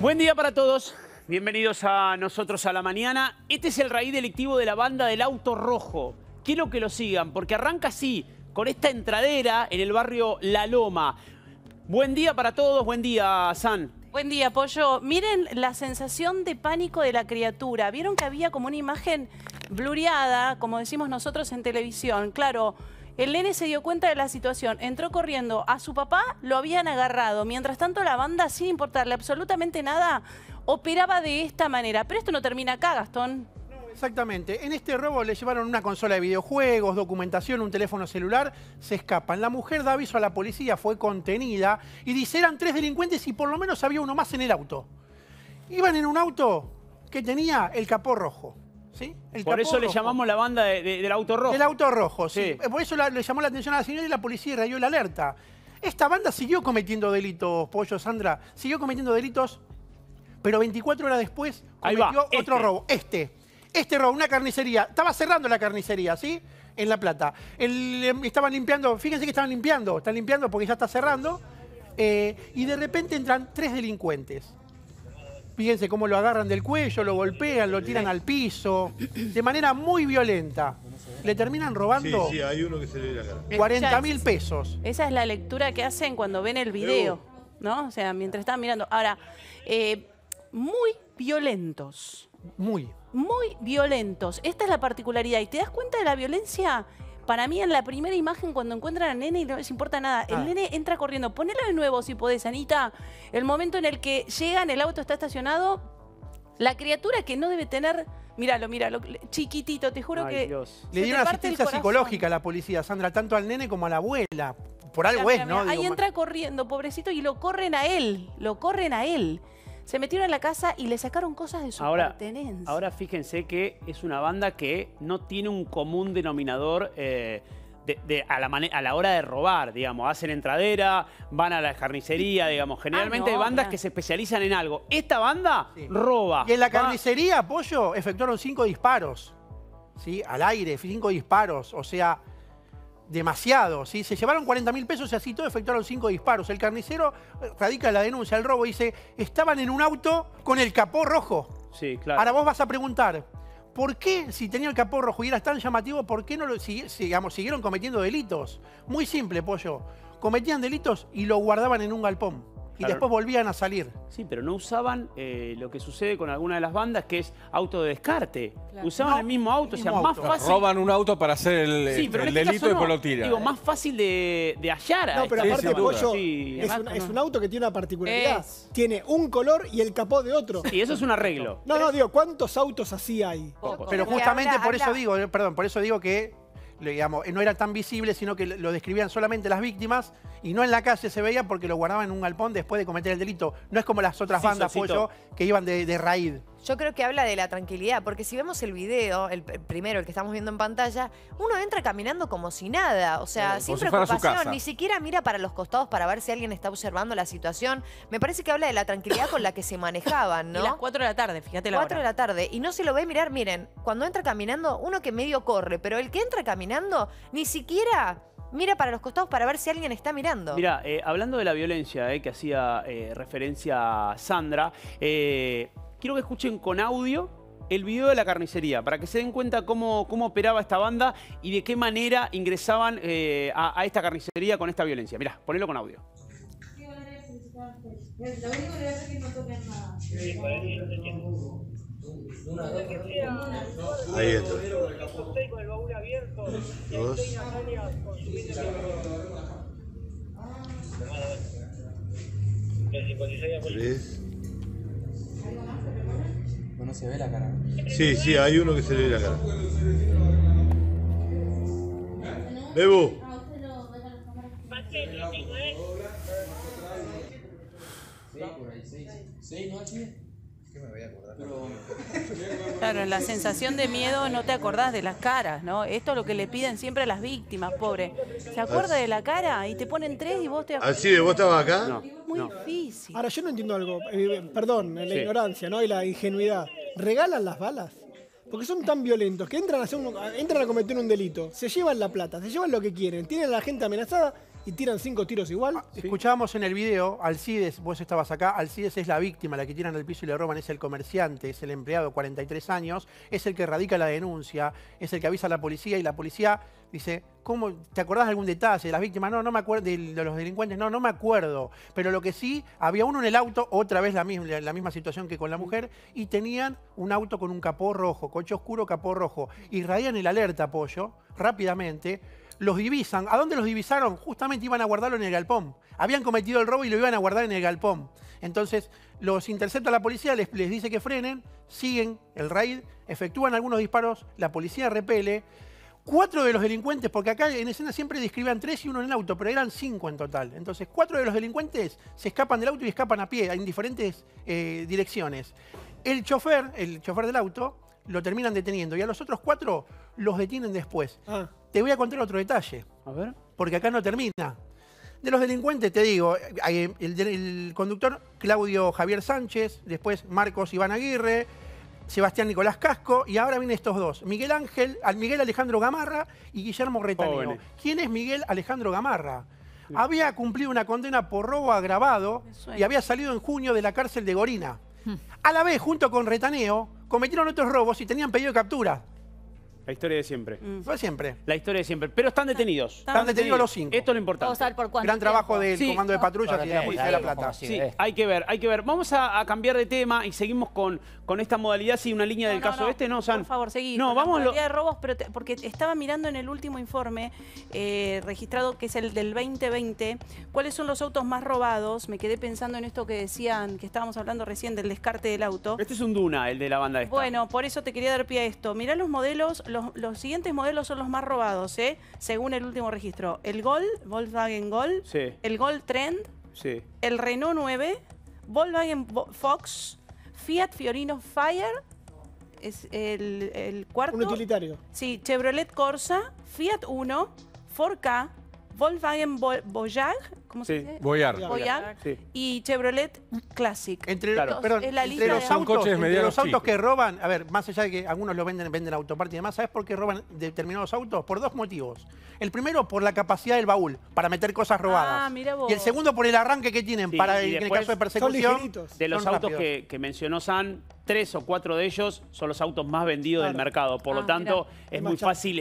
Buen día para todos. Bienvenidos a Nosotros a la Mañana. Este es el raíz delictivo de la banda del auto rojo. Quiero que lo sigan porque arranca así, con esta entradera en el barrio La Loma. Buen día para todos. Buen día, San. Buen día, Pollo. Miren la sensación de pánico de la criatura. Vieron que había como una imagen blureada, como decimos nosotros en televisión. Claro, el nene se dio cuenta de la situación, entró corriendo. A su papá lo habían agarrado. Mientras tanto, la banda, sin importarle absolutamente nada, operaba de esta manera. Pero esto no termina acá, Gastón. Exactamente. En este robo le llevaron una consola de videojuegos, documentación, un teléfono celular, se escapan. La mujer da aviso a la policía, fue contenida y dice eran 3 delincuentes y por lo menos había uno más en el auto. Iban en un auto que tenía el capó rojo. ¿Sí? Por eso le llamamos la banda del auto rojo. El auto rojo, sí. Sí. Por eso le llamó la atención a la señora y la policía radió la alerta. Esta banda siguió cometiendo delitos, Pollo, Sandra, siguió cometiendo delitos, pero 24 horas después cometió otro robo. Este robo, una carnicería. Estaba cerrando la carnicería, ¿sí? En La Plata. Estaban limpiando, fíjense que están limpiando porque ya está cerrando. Y de repente entran 3 delincuentes. Fíjense cómo lo agarran del cuello, lo golpean, lo tiran al piso, de manera muy violenta. Le terminan robando Sí, hay uno que se le ve la cara. 40.000 pesos. Esa es la lectura que hacen cuando ven el video, ¿no? O sea, mientras están mirando. Ahora, muy violentos. Muy violentos. Esta es la particularidad. ¿Y te das cuenta de la violencia? Para mí, en la primera imagen, cuando encuentran al nene y no les importa nada, el nene entra corriendo. Ponelo de nuevo si podés, Anita. El momento en el que llegan, el auto está estacionado. La criatura que no debe tener... Míralo, chiquitito, te juro que... Dios. Le dieron asistencia psicológica a la policía, Sandra, tanto al nene como a la abuela. Por algo es, ¿no? Ahí entra corriendo, pobrecito, y lo corren a él. Se metieron en la casa y le sacaron cosas de su pertenencia. Ahora fíjense que es una banda que no tiene un común denominador a la hora de robar, digamos. Hacen entradera, van a la carnicería, digamos. Generalmente hay bandas que se especializan en algo. Esta banda roba. Y en la carnicería, Pollo, efectuaron 5 disparos. ¿Sí? Al aire, 5 disparos. O sea, demasiado. ¿Sí? Se llevaron 40.000 pesos y así todo efectuaron 5 disparos. El carnicero radica la denuncia, el robo, dice, estaban en un auto con el capó rojo. Sí, claro. Ahora vos vas a preguntar, ¿por qué si tenía el capó rojo y era tan llamativo, por qué no lo siguieron cometiendo delitos? Muy simple, Pollo. Cometían delitos y lo guardaban en un galpón. Y después volvían a salir. Sí, pero no usaban lo que sucede con alguna de las bandas, que es auto de descarte. Claro. Usaban el mismo auto, o sea, más fácil. Roban un auto para hacer el delito y después lo tiran. Digo, más fácil de hallar. No, pero aparte, Pollo, es un auto que tiene una particularidad. Tiene un color y el capó de otro. Sí, eso es un arreglo. No, digo, ¿cuántos autos así hay? Pero justamente por eso digo que digamos, no era tan visible, sino que lo describían solamente las víctimas y no en la calle se veía porque lo guardaban en un galpón después de cometer el delito. No es como las otras bandas, Pollo, que iban de raíz. Yo creo que habla de la tranquilidad, porque si vemos el video, el primero, el que estamos viendo en pantalla, uno entra caminando como si nada, o sea, sin preocupación, ni siquiera mira para los costados para ver si alguien está observando la situación. Me parece que habla de la tranquilidad con la que se manejaban, ¿no? Y las 4 de la tarde, fíjate la hora. 4 de la tarde, y no se lo ve mirar, miren, cuando entra caminando, uno que medio corre, pero el que entra caminando ni siquiera mira para los costados para ver si alguien está mirando. Mira, hablando de la violencia que hacía referencia Sandra, quiero que escuchen con audio el video de la carnicería, para que se den cuenta cómo operaba esta banda y de qué manera ingresaban a esta carnicería con esta violencia. Mirá, ponelo con audio. Ahí está. 2. 3. No se ve la cara. Sí, hay uno que se le ve la cara. Bebo. Claro, en la sensación de miedo no te acordás de las caras, ¿no? Esto es lo que le piden siempre a las víctimas, pobre. ¿Se acuerda de la cara? Y te ponen 3 y vos te acordás. ¿Así de vos estabas acá? No. Muy difícil. Ahora, yo no entiendo algo. Perdón, la ignorancia, ¿no? Y la ingenuidad. ¿Regalan las balas? Porque son tan violentos que entran a cometer un delito, se llevan la plata, se llevan lo que quieren, tienen a la gente amenazada y tiran 5 tiros igual. Escuchábamos en el video, Alcides, vos estabas acá, Alcides es la víctima, la que tiran al piso y le roban, es el comerciante, es el empleado, 43 años, es el que radica la denuncia, es el que avisa a la policía y la policía dice, ¿cómo? ¿Te acordás de algún detalle de las víctimas? No, no me acuerdo, de los delincuentes, no me acuerdo. Pero lo que sí, había uno en el auto, otra vez la misma situación que con la mujer, y tenían un auto con un capó rojo, coche oscuro, capó rojo. Irradian el alerta, Pollo, rápidamente. Los divisan. ¿A dónde los divisaron? Justamente iban a guardarlo en el galpón. Habían cometido el robo y lo iban a guardar en el galpón. Entonces, los intercepta la policía, les dice que frenen, siguen el raid, efectúan algunos disparos, la policía repele. 4 de los delincuentes, porque acá en escena siempre describían 3 y 1 en el auto, pero eran 5 en total. Entonces, 4 de los delincuentes se escapan del auto y escapan a pie, en diferentes direcciones. El chofer del auto, lo terminan deteniendo y a los otros 4 los detienen después. Te voy a contar otro detalle. A ver. Porque acá no termina. De los delincuentes, te digo, el conductor Claudio Javier Sánchez, después Marcos Iván Aguirre, Sebastián Nicolás Casco, y ahora vienen estos dos, Miguel Alejandro Gamarra y Guillermo Retaneo. ¿Quién es Miguel Alejandro Gamarra? Había cumplido una condena por robo agravado y había salido en junio de la cárcel de Gorina. A la vez, junto con Retaneo, cometieron otros robos y tenían pedido de captura. La historia de siempre. Fue siempre. La historia de siempre. Pero están detenidos. Están detenidos los 5. Esto es lo importante. Vamos a ver por cuánto Gran trabajo tiempo. del comando de patrullas y de la Policía de La Plata. Sí, hay que ver, hay que ver. Vamos a cambiar de tema y seguimos con esta modalidad, sí, una línea del caso este, ¿no, San? Por favor, seguí. No, vamos la modalidad de robos, pero porque estaba mirando en el último informe registrado, que es el del 2020, cuáles son los autos más robados. Me quedé pensando en esto que decían, que estábamos hablando recién del descarte del auto. Este es un Duna, el de la banda esta. Bueno, por eso te quería dar pie a esto. Mirá los modelos, los siguientes modelos son los más robados, según el último registro. El Gol, Volkswagen Gol, el Gol Trend, el Renault 9, Volkswagen Fox, Fiat Fiorino Fire, es el cuarto. Un utilitario. Sí, Chevrolet Corsa, Fiat Uno, 4K, Volkswagen Voyage, ¿cómo se dice? Voyage. Y Chevrolet Classic. Entre los autos que roban, a ver, más allá de que algunos lo venden autoparte y demás, ¿sabes por qué roban determinados autos? Por 2 motivos. El primero, por la capacidad del baúl, para meter cosas robadas. Mira vos. Y el segundo, por el arranque que tienen para en el caso de persecución. De los autos que mencionó San, 3 o 4 de ellos son los autos más vendidos del mercado. Por lo tanto, es muy fácil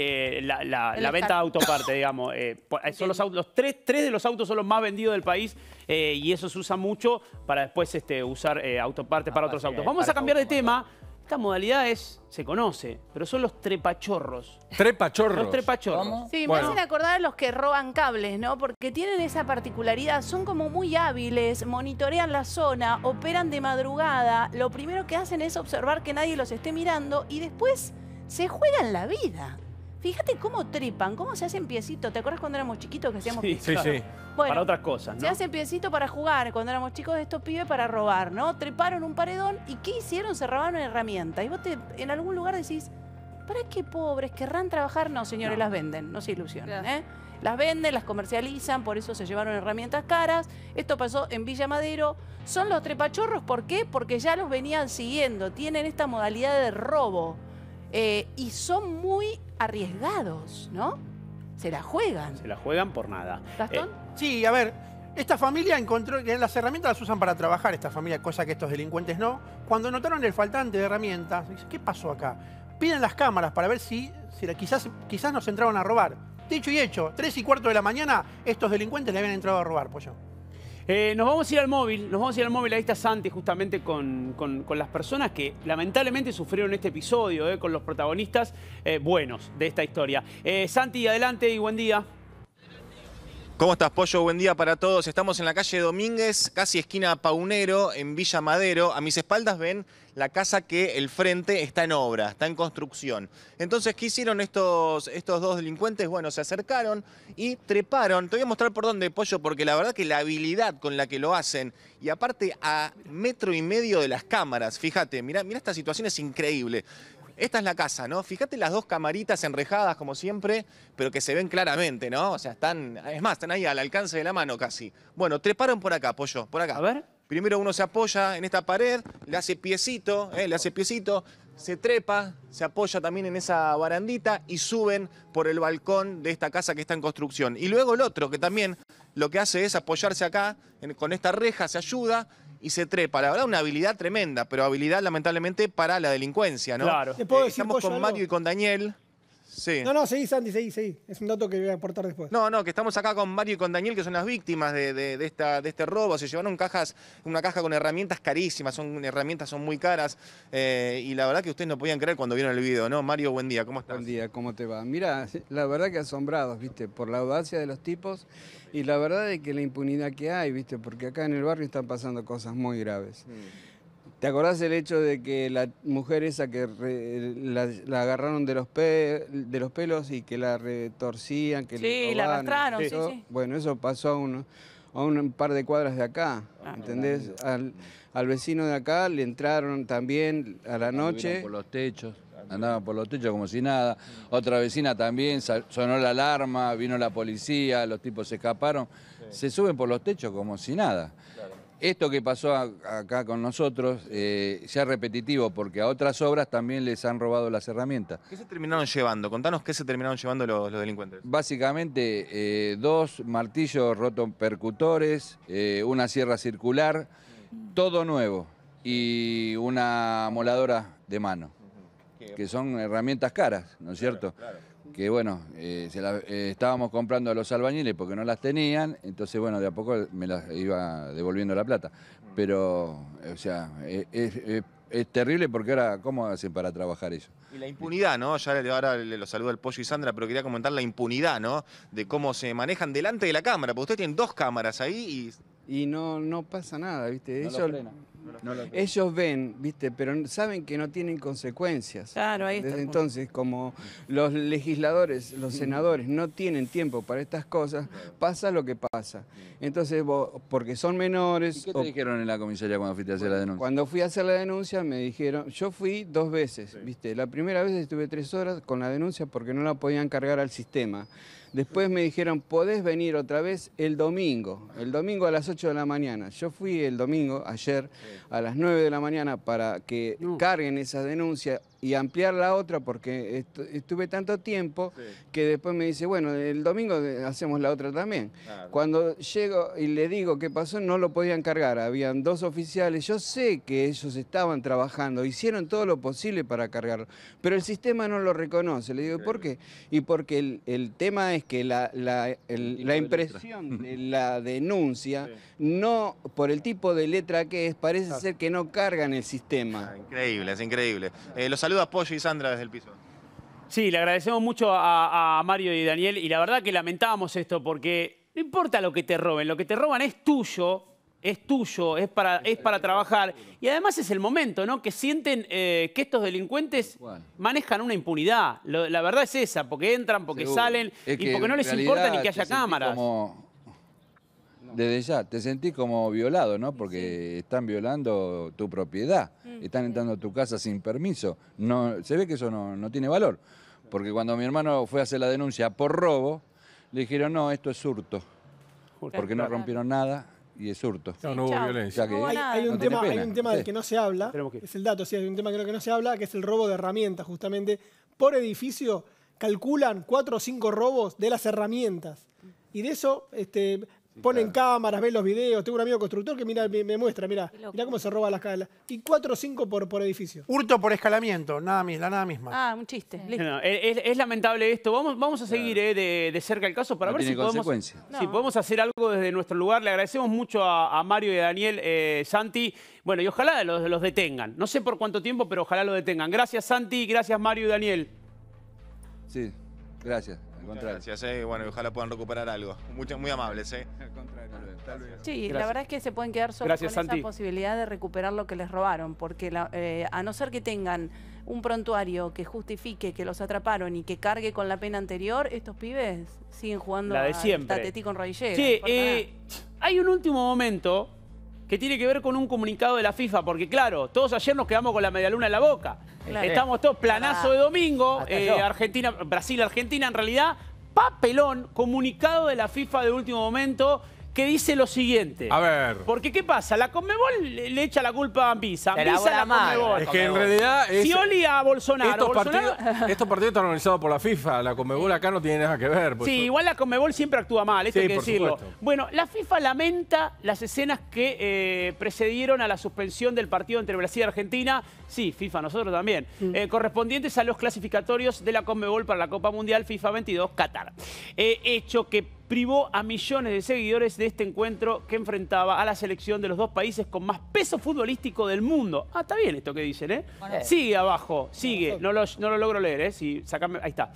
la venta de autoparte, digamos. Son los 3 de los autos son los más vendidos del país y eso se usa mucho para después usar autoparte para otros autos. Vamos a cambiar de tema. Esta modalidad se conoce, pero son los trepachorros. ¿Trepachorros? Los trepachorros. ¿Cómo? Sí, me hacen acordar a los que roban cables, ¿no? Porque tienen esa particularidad, son como muy hábiles, monitorean la zona, operan de madrugada. Lo primero que hacen es observar que nadie los esté mirando y después se juegan la vida. Fíjate cómo trepan, cómo se hacen piecitos. ¿Te acuerdas cuando éramos chiquitos que hacíamos piecitos? Sí. Bueno, para otras cosas, ¿no? Se hacen piecitos para jugar. Cuando éramos chicos, estos pibes para robar, ¿no? Treparon un paredón y ¿qué hicieron? Se robaron herramientas. Y vos en algún lugar decís, ¿para qué pobres querrán trabajar? No, señores, las venden, no se ilusionen, Las venden, las comercializan, por eso se llevaron herramientas caras. Esto pasó en Villa Madero. Son los trepachorros, ¿por qué? Porque ya los venían siguiendo. Tienen esta modalidad de robo. Y son muy arriesgados, ¿no? Se la juegan. Se la juegan por nada. ¿Gastón? Sí, a ver, esta familia encontró que las herramientas las usan para trabajar, esta familia, cosa que estos delincuentes no. Cuando notaron el faltante de herramientas, ¿qué pasó acá? Piden las cámaras para ver si quizás nos entraron a robar. Dicho y hecho, 3:15 de la mañana, estos delincuentes le habían entrado a robar, Pollo. Nos vamos a ir al móvil, ahí está Santi justamente con las personas que lamentablemente sufrieron este episodio, con los protagonistas buenos de esta historia. Santi, adelante y buen día. ¿Cómo estás, Pollo? Buen día para todos. Estamos en la calle Domínguez, casi esquina Paunero, en Villa Madero. A mis espaldas ven la casa que el frente está en obra, está en construcción. Entonces, ¿qué hicieron estos dos delincuentes? Bueno, se acercaron y treparon. Te voy a mostrar por dónde, Pollo, porque la verdad que la habilidad con la que lo hacen, y aparte a 1,5 metros de las cámaras, fíjate, mirá, esta situación es increíble. Esta es la casa, ¿no? Fíjate las 2 camaritas enrejadas, como siempre, pero que se ven claramente, ¿no? O sea, están ahí al alcance de la mano casi. Bueno, treparon por acá, Pollo, por acá. A ver. Primero uno se apoya en esta pared, le hace piecito, se trepa, se apoya también en esa barandita y suben por el balcón de esta casa que está en construcción. Y luego el otro, que también lo que hace es apoyarse acá, con esta reja se ayuda y se trepa. La verdad, una habilidad tremenda, pero habilidad lamentablemente para la delincuencia, ¿no? Claro. Estamos con Mario y con Daniel. Sí. No, seguí, Santi, seguí. Es un dato que voy a aportar después. No, que estamos acá con Mario y con Daniel, que son las víctimas de este robo. Se llevaron una caja con herramientas carísimas, son muy caras. Y la verdad que ustedes no podían creer cuando vieron el video, ¿no? Mario, buen día, ¿cómo estás? Buen día, ¿cómo te va? Mira, la verdad que asombrados, ¿viste? Por la audacia de los tipos y la verdad de que la impunidad que hay, ¿viste? Porque acá en el barrio están pasando cosas muy graves. ¿Te acordás el hecho de que la mujer esa que la agarraron de los pelos y que la retorcían, que le robaban, la arrastraron, sí. Bueno, eso pasó a un par de cuadras de acá, ¿entendés? Al vecino de acá le entraron también a la noche. Andaban por los techos como si nada. Otra vecina también, sonó la alarma, vino la policía, los tipos se escaparon. Se suben por los techos como si nada. Esto que pasó acá con nosotros ya es repetitivo porque a otras obras también les han robado las herramientas. ¿Qué se terminaron llevando? Contanos qué se terminaron llevando los delincuentes. Básicamente 2 martillos rotopercutores, una sierra circular, todo nuevo y una moladora de mano, que son herramientas caras, ¿no es cierto? Claro. Que bueno, estábamos comprando a los albañiles porque no las tenían, entonces bueno, de a poco me las iba devolviendo la plata. Pero, o sea, es terrible porque ahora, ¿cómo hacen para trabajar eso? Y la impunidad, ¿no? Ahora los saludo al Pollo y Sandra, pero quería comentar la impunidad, ¿no? De cómo se manejan delante de la cámara, porque ustedes tienen 2 cámaras ahí y no pasa nada, ¿viste? Ellos ven, ¿viste? Pero saben que no tienen consecuencias. Claro, ahí está. Desde entonces, como los legisladores, los senadores no tienen tiempo para estas cosas, pasa lo que pasa. Entonces, porque son menores... ¿Y qué te dijeron en la comisaría cuando fuiste a hacer la denuncia? Cuando fui a hacer la denuncia me dijeron... Yo fui 2 veces, ¿viste? La primera vez estuve 3 horas con la denuncia porque no la podían cargar al sistema. Después me dijeron, podés venir otra vez el domingo a las 8 de la mañana. Yo fui el domingo, ayer, a las 9 de la mañana para que carguen esa denuncia y ampliar la otra porque estuve tanto tiempo que después me dice, bueno, el domingo hacemos la otra también. Claro. Cuando llego y le digo qué pasó, no lo podían cargar. Habían 2 oficiales, yo sé que ellos estaban trabajando, hicieron todo lo posible para cargarlo, pero el sistema no lo reconoce. Le digo, ¿por qué? Y porque el tema es que la impresión de la denuncia, no por el tipo de letra que es, parece ser que no cargan el sistema. Increíble, es increíble. Los saluda Pollo y Sandra desde el piso. Sí, le agradecemos mucho a Mario y Daniel y la verdad que lamentábamos esto porque no importa lo que te roben, lo que te roban es tuyo, es para trabajar y además es el momento, ¿no? Que sienten que estos delincuentes manejan una impunidad. La verdad es esa, porque entran, porque salen y porque no les importa ni que haya cámaras. Desde ya, te sentís como violado, ¿no? Porque están violando tu propiedad, están entrando a tu casa sin permiso. Se ve que eso no tiene valor, porque cuando mi hermano fue a hacer la denuncia por robo, le dijeron, no, esto es hurto, porque no rompieron nada y es hurto. No hubo violencia. Hay un tema del que no se habla, es el dato, hay un tema que no se habla, que es el robo de herramientas, justamente. Por edificio calculan 4 o 5 robos de las herramientas. Y de eso... ponen cámaras, ven los videos. Tengo un amigo constructor que me muestra, mirá cómo se roba las calas. Y 4 o 5 por edificio. Hurto por escalamiento, la nada misma. Ah, un chiste. No, es lamentable esto. Vamos a seguir de cerca el caso para ver si podemos hacer algo desde nuestro lugar. Le agradecemos mucho a Mario y a Daniel, Santi. Bueno, y ojalá los detengan. No sé por cuánto tiempo, pero ojalá los detengan. Gracias, Santi. Gracias, Mario y Daniel. Sí, gracias. Gracias, bueno, ojalá puedan recuperar algo. Muy amables, Al contrario, Sí, la verdad es que se pueden quedar solo con esa posibilidad de recuperar lo que les robaron, porque a no ser que tengan un prontuario que justifique que los atraparon y que cargue con la pena anterior, estos pibes siguen jugando la de siempre. Tatetí con rodillera. Sí, hay un último momento que tiene que ver con un comunicado de la FIFA, porque claro, todos ayer nos quedamos con la medialuna en la boca. Claro. Estamos todos planazo de domingo, Brasil-Argentina en realidad, papelón, comunicado de la FIFA de último momento, que dice lo siguiente. A ver. Porque, ¿qué pasa? La Conmebol le echa la culpa a Anvisa. Anvisa a la Conmebol. Es que en realidad es... Scioli a Bolsonaro. Estos partidos están organizados por la FIFA. La Conmebol acá no tiene nada que ver. Sí, igual la Conmebol siempre actúa mal, esto hay que decirlo. Supuesto. Bueno, la FIFA lamenta las escenas que precedieron a la suspensión del partido entre Brasil y Argentina. Sí, FIFA, nosotros también. Correspondientes a los clasificatorios de la Conmebol para la Copa Mundial FIFA 22 Qatar. Hecho que privó a millones de seguidores de este encuentro que enfrentaba a la selección de los dos países con más peso futbolístico del mundo. Ah, está bien esto que dicen, ¿eh? Sigue abajo, sigue. No lo logro leer, ¿eh? Sí, ahí está.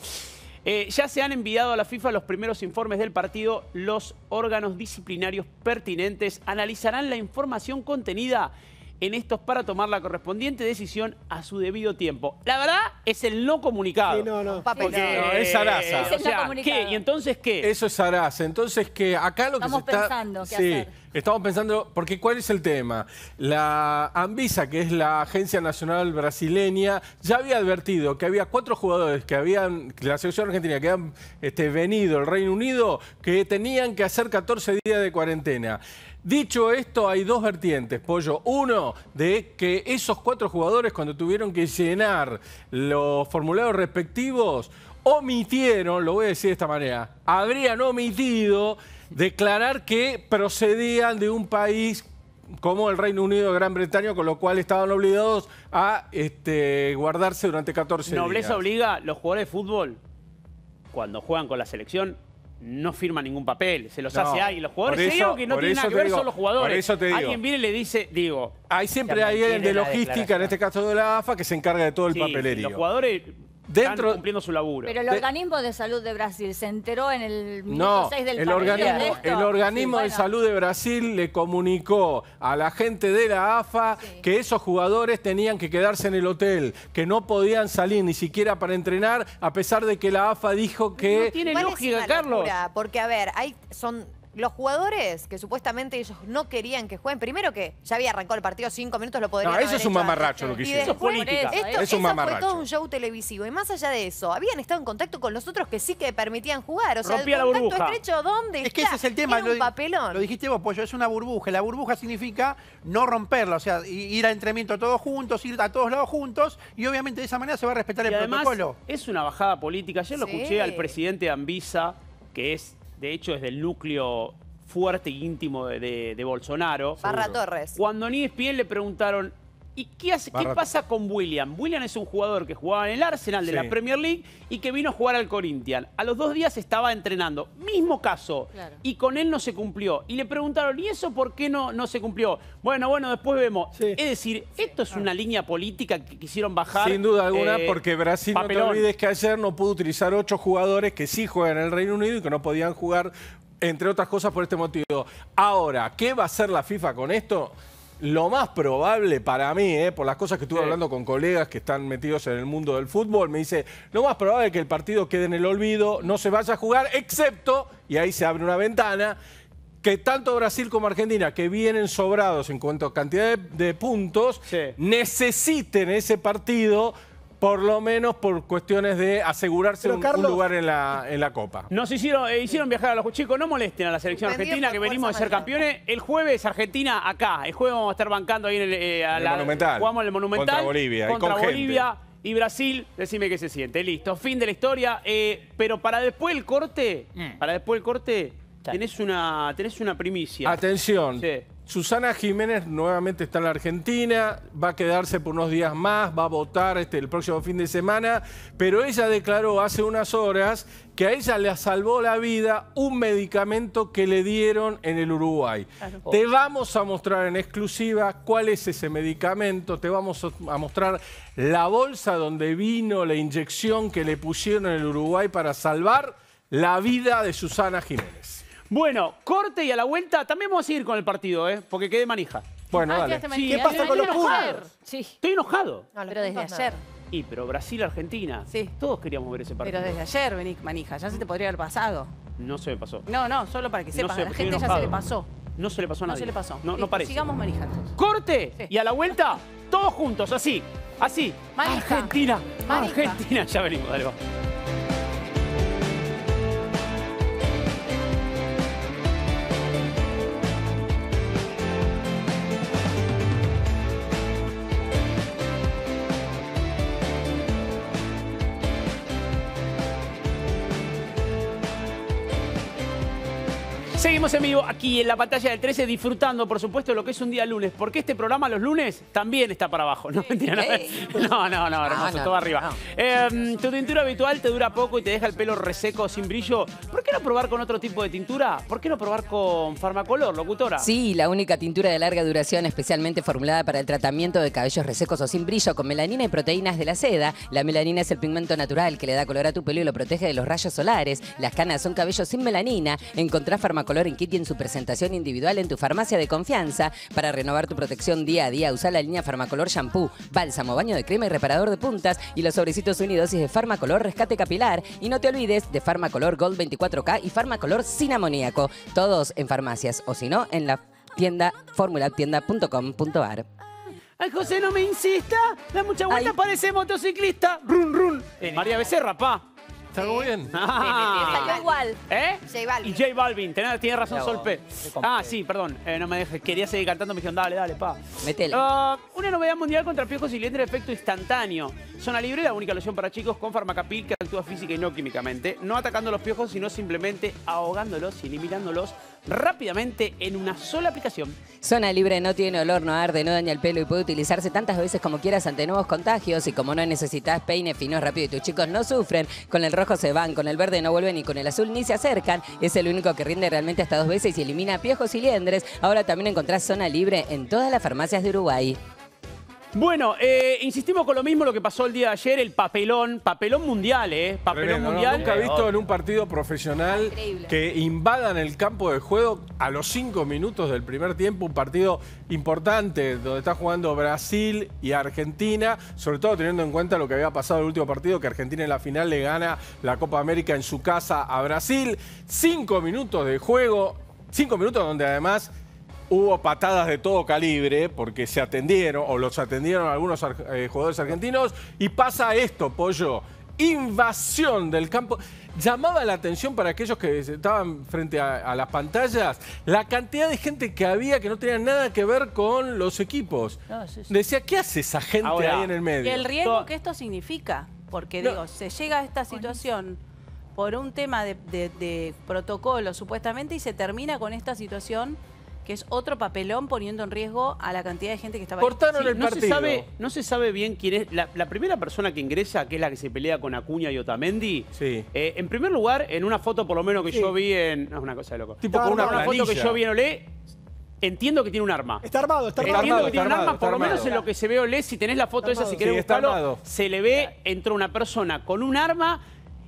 Ya se han enviado a la FIFA los primeros informes del partido. Los órganos disciplinarios pertinentes analizarán la información contenida en estos para tomar la correspondiente decisión a su debido tiempo. La verdad es el no comunicado. Sí, no. Porque, no, es zaraza. O sea, ¿qué? ¿Y entonces qué? Eso es zaraza. Entonces, ¿qué? Acá lo que se está... Estamos pensando qué hacer. Estamos pensando, porque ¿cuál es el tema? La Anvisa, que es la Agencia Nacional Brasileña, ya había advertido que había 4 jugadores que habían, la selección argentina, que habían venido al Reino Unido, que tenían que hacer 14 días de cuarentena. Dicho esto, hay 2 vertientes, Pollo. Uno, de que esos 4 jugadores, cuando tuvieron que llenar los formularios respectivos, omitieron, lo voy a decir de esta manera, habrían omitido declarar que procedían de un país como el Reino Unido de Gran Bretaña, con lo cual estaban obligados a guardarse durante 14 días. Nobleza obliga, los jugadores de fútbol, cuando juegan con la selección, no firman ningún papel, se los hace ahí. Los jugadores, si hay algo que no tiene nada que ver, son los jugadores. Por eso te digo. Alguien viene y le dice, hay siempre alguien de logística, en este caso de la AFA, que se encarga de todo el papelerío. Los jugadores están cumpliendo su laburo. Pero el organismo de salud de Brasil se enteró en el minuto 6 del partido de esto. El organismo de salud de Brasil le comunicó a la gente de la AFA que esos jugadores tenían que quedarse en el hotel, que no podían salir ni siquiera para entrenar, a pesar de que la AFA dijo que... No tiene lógica, Carlos. Porque, a ver, son... Los jugadores que supuestamente ellos no querían que jueguen, primero que ya había arrancado el partido 5 minutos, lo podrían haber eso es un mamarracho lo que hicieron. Eso es política. Eso fue todo un show televisivo. Y más allá de eso, habían estado en contacto con los otros que sí que permitían jugar. O sea, rompía el contacto burbuja. Estrecho, ¿dónde está? Es que ese es el tema. Era un papelón. Lo dijiste vos, Pollo, es una burbuja. La burbuja significa no romperla, o sea, ir al entrenamiento todos juntos, ir a todos lados juntos, y obviamente de esa manera se va a respetar el protocolo. Es una bajada política. Ayer lo escuché al presidente de Anvisa, que es, de hecho, es del núcleo fuerte y íntimo de Bolsonaro. Barra Torres. Cuando en ESPN le preguntaron, ¿y qué pasa con William? William es un jugador que jugaba en el Arsenal de la Premier League y que vino a jugar al Corinthians. A los 2 días estaba entrenando. Mismo caso. Claro. Y con él no se cumplió. Y le preguntaron, ¿y eso por qué no se cumplió? Bueno, después vemos. Es decir, esto es una línea política que quisieron bajar. Sin duda alguna, porque Brasil, no te olvides que ayer no pudo utilizar 8 jugadores que sí juegan en el Reino Unido y que no podían jugar, entre otras cosas, por este motivo. Ahora, ¿qué va a hacer la FIFA con esto? Lo más probable para mí, por las cosas que estuve hablando con colegas que están metidos en el mundo del fútbol, me dice, lo más probable es que el partido quede en el olvido, no se vaya a jugar, excepto, y ahí se abre una ventana, que tanto Brasil como Argentina, que vienen sobrados en cuanto a cantidad de puntos, necesiten ese partido, por lo menos por cuestiones de asegurarse un lugar en la Copa. Nos hicieron viajar a los chicos. No molesten a la selección argentina, que venimos de ser campeones. El jueves Argentina acá. El jueves vamos a estar bancando ahí en el Monumental. Jugamos en el Monumental. Contra Bolivia. Contra Bolivia y Brasil. Decime qué se siente. Listo. Fin de la historia. Pero para después del corte, tenés una primicia. Atención. Susana Jiménez nuevamente está en la Argentina, va a quedarse por unos días más, va a votar el próximo fin de semana, pero ella declaró hace unas horas que a ella le salvó la vida un medicamento que le dieron en el Uruguay. Claro. Te vamos a mostrar en exclusiva cuál es ese medicamento, te vamos a mostrar la bolsa donde vino la inyección que le pusieron en el Uruguay para salvar la vida de Susana Jiménez. Bueno, corte y a la vuelta también vamos a seguir con el partido, porque quedé manija. Bueno, dale. ¿Qué pasa con los puntos? Estoy enojado. No, pero desde ayer. Pero Brasil-Argentina. Todos queríamos ver ese partido. Pero desde ayer, venís manija. Ya se te podría haber pasado. No se me pasó. No, solo para que sepas. A la gente ya se le pasó. No se le pasó a nadie. No se le pasó. No parece. Sigamos manejando. Corte y a la vuelta, todos juntos, así. Manija. Argentina. Ya venimos, dale, va. Seguimos en vivo aquí en la pantalla del 13 disfrutando, por supuesto, de lo que es un día lunes. Porque este programa los lunes también está para abajo. No, mentira, no, hermoso, todo arriba. Tu tintura habitual te dura poco y te deja el pelo reseco, sin brillo. ¿Por qué no probar con otro tipo de tintura? ¿Por qué no probar con Farmacolor, locutora? Sí, la única tintura de larga duración especialmente formulada para el tratamiento de cabellos resecos o sin brillo con melanina y proteínas de la seda. La melanina es el pigmento natural que le da color a tu pelo y lo protege de los rayos solares. Las canas son cabellos sin melanina. Encontrá Farmacolor en kit y en su presentación individual en tu farmacia de confianza. Para renovar tu protección día a día, usa la línea Farmacolor Shampoo, bálsamo, baño de crema y reparador de puntas y los sobrecitos unidosis de Farmacolor Rescate Capilar. Y no te olvides de Farmacolor Gold 24K y Farmacolor sin amoníaco. Todos en farmacias o si no, en la tienda formulatienda.com.ar. Ay, José, no me insista. Da mucha vuelta, parece motociclista. Run, run. María Becerra, pa. Está muy bien. Salió igual. ¿Eh? J Balvin. Y J Balvin. Tenés razón, Sol P. Sí, perdón. No me dejes. Quería seguir cantando. Me dijeron, dale, pa. Métele. Una novedad mundial contra piojos y liendres de efecto instantáneo. Zona Libre, la única loción para chicos con Farmacapil que actúa física y no químicamente. No atacando los piojos, sino simplemente ahogándolos y eliminándolos rápidamente en una sola aplicación. Zona Libre no tiene olor, no arde, no daña el pelo y puede utilizarse tantas veces como quieras ante nuevos contagios. Y como no necesitas peine fino, rápido y tus chicos no sufren, con el rojo se van, con el verde no vuelven y con el azul ni se acercan. Es el único que rinde realmente hasta 2 veces y elimina piojos y liendres. Ahora también encontrás Zona Libre en todas las farmacias de Uruguay. Bueno, insistimos con lo mismo lo que pasó el día de ayer, el papelón mundial, papelón mundial. Nunca he visto en un partido profesional que invadan el campo de juego a los 5 minutos del primer tiempo, un partido importante donde está jugando Brasil y Argentina, sobre todo teniendo en cuenta lo que había pasado en el último partido, que Argentina en la final le gana la Copa América en su casa a Brasil. 5 minutos de juego, 5 minutos donde además hubo patadas de todo calibre porque se atendieron o los atendieron algunos jugadores argentinos y pasa esto, Pollo. Invasión del campo. Llamaba la atención para aquellos que estaban frente a las pantallas la cantidad de gente que había que no tenía nada que ver con los equipos. Decía, ¿qué hace esa gente ahí en el medio? Y el riesgo que esto significa, porque digo, se llega a esta situación por un tema de protocolo supuestamente y se termina con esta situación que es otro papelón poniendo en riesgo a la cantidad de gente que estaba Cortaron el partido. No se sabe bien quién es. La primera persona que ingresa, que es la que se pelea con Acuña y Otamendi, en primer lugar, en una foto por lo menos que yo vi en... No, es una cosa de loco. Tipo con una foto que yo vi en Olé, entiendo que tiene un arma. Está armado, Entiendo que tiene un arma, por lo menos en lo que se ve Olé, si tenés la foto esa, si querés buscarlo, se le ve, entró una persona con un arma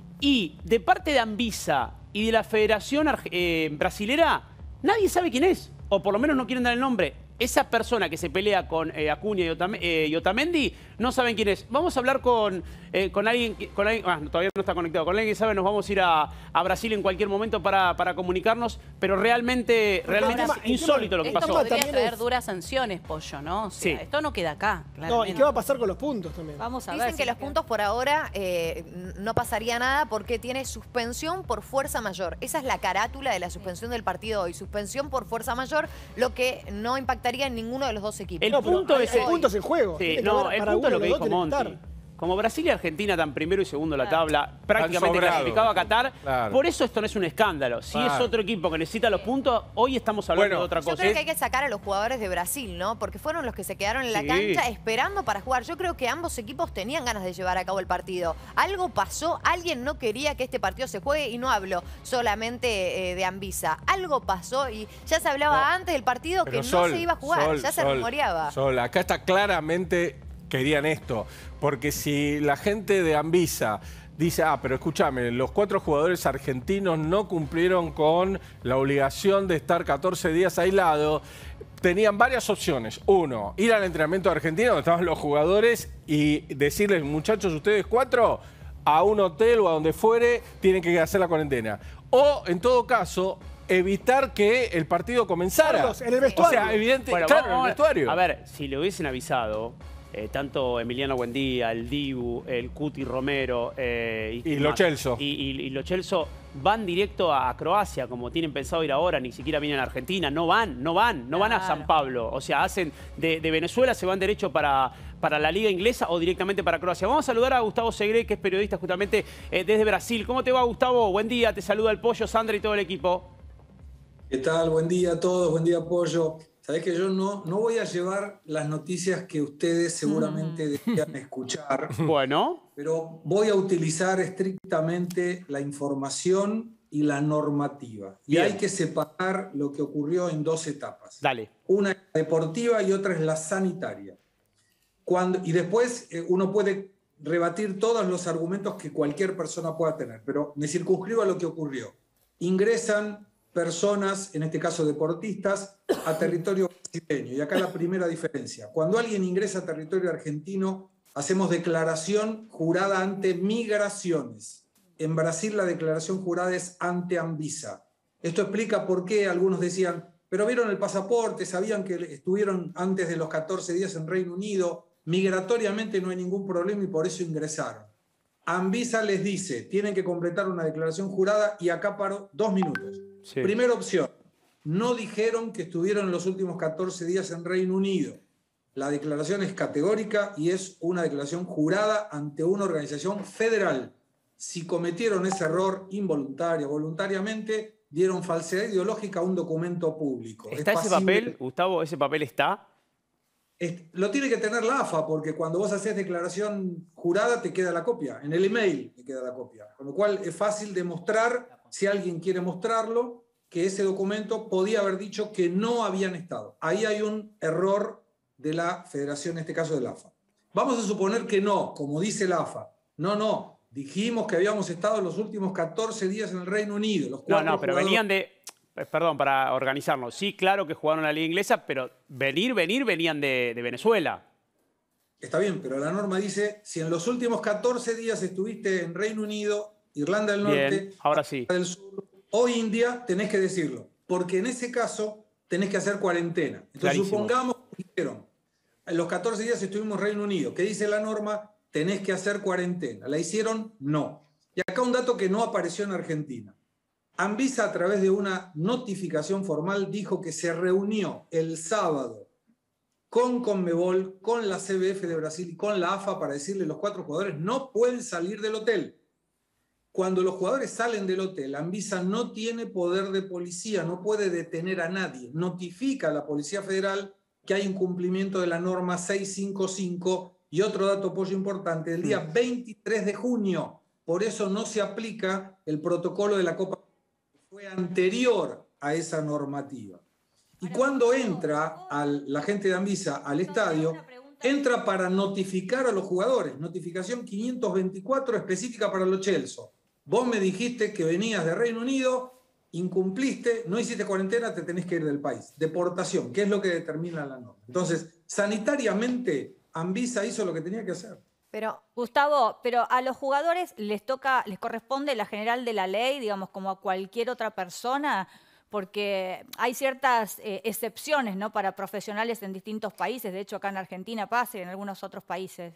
y de parte de Anvisa y de la Federación Brasilera, nadie sabe quién es. O por lo menos no quieren dar el nombre. Esa persona que se pelea con Acuña y Otamendi, no saben quién es. Vamos a hablar con alguien, todavía no está conectado, con alguien que sabe, nos vamos a ir a Brasil en cualquier momento para comunicarnos, pero realmente es insólito lo que pasó. Esto podría traer duras sanciones, Pollo, ¿no? O sea, esto no queda acá, No, ¿y qué va a pasar con los puntos también? Vamos a ver. Dicen que los puntos por ahora no pasaría nada porque tiene suspensión por fuerza mayor. Esa es la carátula de la suspensión del partido hoy. Suspensión por fuerza mayor, lo que no impactaría en ninguno de los dos equipos. El punto es hay puntos en juego. Sí, no, el punto es lo que dijo Monti. Como Brasil y Argentina están primero y segundo en la tabla, prácticamente clasificado a Qatar, por eso esto no es un escándalo. Si es otro equipo que necesita los puntos, hoy estamos hablando de otra cosa. Yo creo que hay que sacar a los jugadores de Brasil, ¿no? Porque fueron los que se quedaron en la cancha esperando para jugar. Yo creo que ambos equipos tenían ganas de llevar a cabo el partido. Algo pasó, alguien no quería que este partido se juegue y no hablo solamente de Anvisa. Algo pasó y ya se hablaba antes del partido que no se iba a jugar, ya se rumoreaba. Acá está claramente... Querían esto, porque si la gente de Anvisa dice, pero escúchame, los 4 jugadores argentinos no cumplieron con la obligación de estar 14 días aislados, tenían varias opciones. Uno, ir al entrenamiento de Argentina donde estaban los jugadores y decirles, muchachos, ustedes 4, a un hotel o a donde fuere, tienen que hacer la cuarentena. O, en todo caso, evitar que el partido comenzara. Carlos, en el vestuario. O sea, evidente, bueno, claro, en el vestuario. A ver, si le hubiesen avisado... tanto Emiliano Buendía, el Dibu, el Cuti Romero y Lo Celso. Y Lo Celso van directo a Croacia, como tienen pensado ir ahora, ni siquiera vienen a Argentina, no van a San Pablo. O sea, hacen de Venezuela, se van derecho para la Liga Inglesa o directamente para Croacia. Vamos a saludar a Gustavo Segre, que es periodista justamente desde Brasil. ¿Cómo te va, Gustavo? Buen día, te saluda el Pollo, Sandra y todo el equipo. ¿Qué tal? Buen día a todos, buen día Pollo. Sabés que yo no voy a llevar las noticias que ustedes seguramente desean escuchar. Bueno. Pero voy a utilizar estrictamente la información y la normativa. Bien. Y hay que separar lo que ocurrió en 2 etapas. Dale. Una es la deportiva y otra es la sanitaria. Y después uno puede rebatir todos los argumentos que cualquier persona pueda tener, pero me circunscribo a lo que ocurrió. Ingresan personas, en este caso deportistas, a territorio brasileño. Y acá la primera diferencia. Cuando alguien ingresa a territorio argentino, hacemos declaración jurada ante migraciones. En Brasil la declaración jurada es ante Anvisa. Esto explica por qué algunos decían, pero vieron el pasaporte, sabían que estuvieron antes de los 14 días en Reino Unido, migratoriamente no hay ningún problema y por eso ingresaron. Anvisa les dice, tienen que completar una declaración jurada y acá paro 2 minutos. Sí. Primera opción, no dijeron que estuvieron los últimos 14 días en Reino Unido. La declaración es categórica y es una declaración jurada ante una organización federal. Si cometieron ese error involuntario, voluntariamente, dieron falsedad ideológica a un documento público. ¿Está ese papel, Gustavo? ¿Ese papel está? Lo tiene que tener la AFA, porque cuando vos haces declaración jurada te queda la copia. En el email te queda la copia. Con lo cual es fácil demostrar, si alguien quiere mostrarlo, que ese documento podía haber dicho que no habían estado. Ahí hay un error de la federación, en este caso de la AFA. Vamos a suponer que no, como dice la AFA. No, dijimos que habíamos estado los últimos 14 días en el Reino Unido. Los 4 pero jugadores... venían de... Perdón, para organizarnos. Sí, claro que jugaron la Liga Inglesa, pero venían de Venezuela. Está bien, pero la norma dice, si en los últimos 14 días estuviste en Reino Unido, Irlanda del Norte, bien, ahora sí, del Sur o India, tenés que decirlo. Porque en ese caso tenés que hacer cuarentena. Entonces, clarísimo. Supongamos que dijeron, en los 14 días estuvimos en Reino Unido. ¿Qué dice la norma? Tenés que hacer cuarentena. ¿La hicieron? No. Y acá un dato que no apareció en Argentina. Anvisa, a través de una notificación formal, dijo que se reunió el sábado con Conmebol, con la CBF de Brasil y con la AFA para decirle los 4 jugadores no pueden salir del hotel. Cuando los jugadores salen del hotel, Anvisa no tiene poder de policía, no puede detener a nadie. Notifica a la Policía Federal que hay incumplimiento de la norma 655 y otro dato pollo importante, el día 23 de junio. Por eso no se aplica el protocolo de la Copa. Fue anterior a esa normativa. Y cuando entra la gente de Anvisa al estadio, entra para notificar a los jugadores. Notificación 524 específica para los Chelsea. Vos me dijiste que venías de Reino Unido, incumpliste, no hiciste cuarentena, te tenés que ir del país. Deportación, que es lo que determina la norma. Entonces, sanitariamente, Anvisa hizo lo que tenía que hacer. Pero, Gustavo, a los jugadores les corresponde la general de la ley, digamos, como a cualquier otra persona, porque hay ciertas excepciones, ¿no?, para profesionales en distintos países. De hecho, acá en Argentina pasa y en algunos otros países.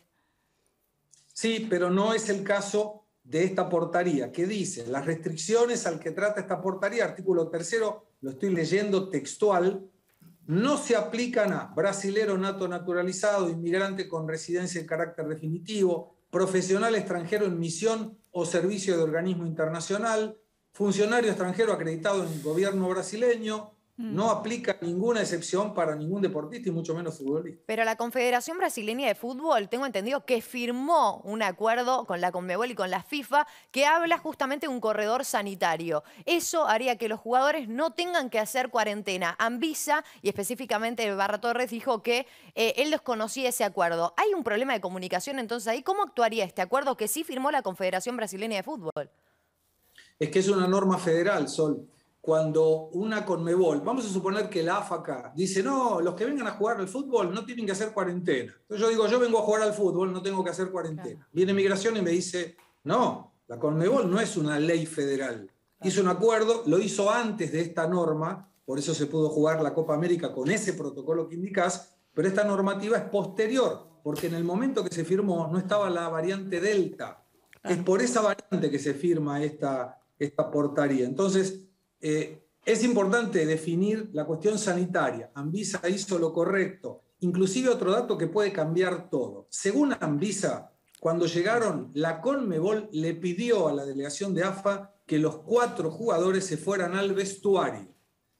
Sí, pero no es el caso de esta portaría, que dice las restricciones al que trata esta portaría, artículo 3, lo estoy leyendo textual, no se aplican a brasilero nato naturalizado, inmigrante con residencia en carácter definitivo, profesional extranjero en misión o servicio de organismo internacional, funcionario extranjero acreditado en el gobierno brasileño. No aplica ninguna excepción para ningún deportista y mucho menos futbolista. Pero la Confederación Brasileña de Fútbol, tengo entendido que firmó un acuerdo con la Conmebol y con la FIFA que habla justamente de un corredor sanitario. Eso haría que los jugadores no tengan que hacer cuarentena. Anvisa, y específicamente Barra Torres, dijo que él desconocía ese acuerdo. ¿Hay un problema de comunicación entonces ahí? ¿Cómo actuaría este acuerdo que sí firmó la Confederación Brasileña de Fútbol? Es que es una norma federal, Sol. Cuando una Conmebol, vamos a suponer que la AFA acá dice, no, los que vengan a jugar al fútbol no tienen que hacer cuarentena. Entonces yo digo, yo vengo a jugar al fútbol, no tengo que hacer cuarentena. Viene Migración y me dice, no, la Conmebol no es una ley federal. Hizo un acuerdo, lo hizo antes de esta norma, por eso se pudo jugar la Copa América con ese protocolo que indicás, pero esta normativa es posterior, porque en el momento que se firmó no estaba la variante Delta. Es por esa variante que se firma esta portaría. Entonces, es importante definir la cuestión sanitaria. Anvisa hizo lo correcto. Inclusive otro dato que puede cambiar todo. Según Anvisa, cuando llegaron, la Conmebol le pidió a la delegación de AFA que los 4 jugadores se fueran al vestuario.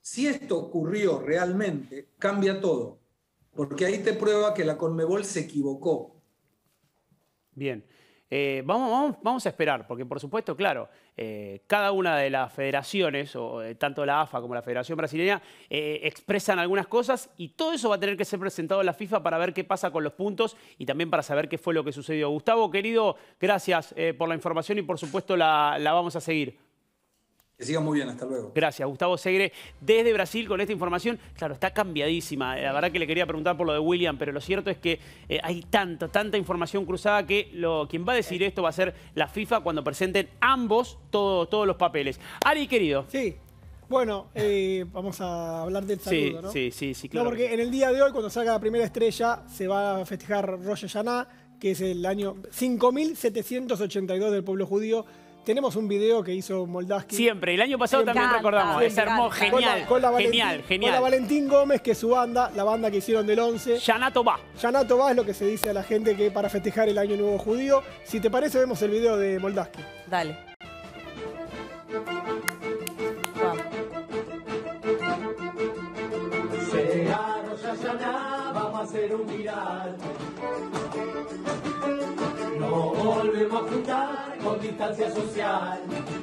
Si esto ocurrió realmente, cambia todo, porque ahí te prueba que la Conmebol se equivocó. Bien. Vamos a esperar, porque por supuesto, claro, cada una de las federaciones, tanto la AFA como la Federación Brasileña, expresan algunas cosas y todo eso va a tener que ser presentado en la FIFA para ver qué pasa con los puntos y también para saber qué fue lo que sucedió. Gustavo, querido, gracias por la información y por supuesto la vamos a seguir. Que siga muy bien, hasta luego. Gracias, Gustavo Segre, desde Brasil con esta información. Claro, está cambiadísima. La verdad que le quería preguntar por lo de William, pero lo cierto es que hay tanta información cruzada que quien va a decir esto va a ser la FIFA cuando presenten ambos todos los papeles. Ari, querido. Sí. Bueno, vamos a hablar del saludo, ¿no? Sí, claro. No, porque en el día de hoy, cuando salga la primera estrella, se va a festejar Rosh Hashanah, que es el año 5782 del pueblo judío. Tenemos un video que hizo Moldaski. Siempre, el año pasado también recordamos. Es hermoso, genial, genial. Con la Valentín Gómez, que es su banda, la banda que hicieron del 11. Shana Tova. Shana Tova es lo que se dice a la gente que para festejar el Año Nuevo Judío. Si te parece, vemos el video de Moldaski. Dale. Sea Rosh Hashanah, vamos a hacer un viral. Nos volvemos a juntar con distancia social.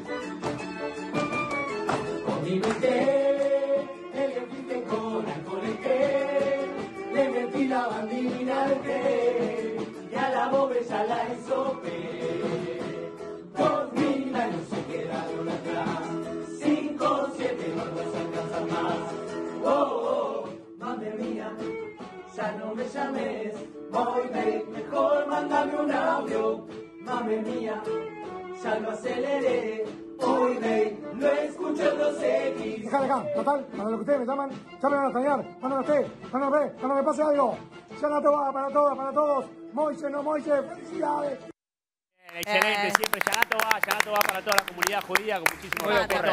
Con mi mente, el enfrente con alcohol en gel. Le metí la bandina al té y a la bobella la ensopé. 2000 años se quedaron atrás. 5, 7 no nos alcanzan más. Oh, madre mía, ya no me llames. Voy de mejor mándame un audio. Madre mía, ya lo aceleré. Hoy de lo escucho en 2X. Deja, total, para lo que ustedes me llaman, ya me van a extrañar. Cuando me pase algo, ya no te va para todos. Moise, no Moise, felicidades. Excelente, siempre Shana Tova para toda la comunidad judía, con muchísimo respeto.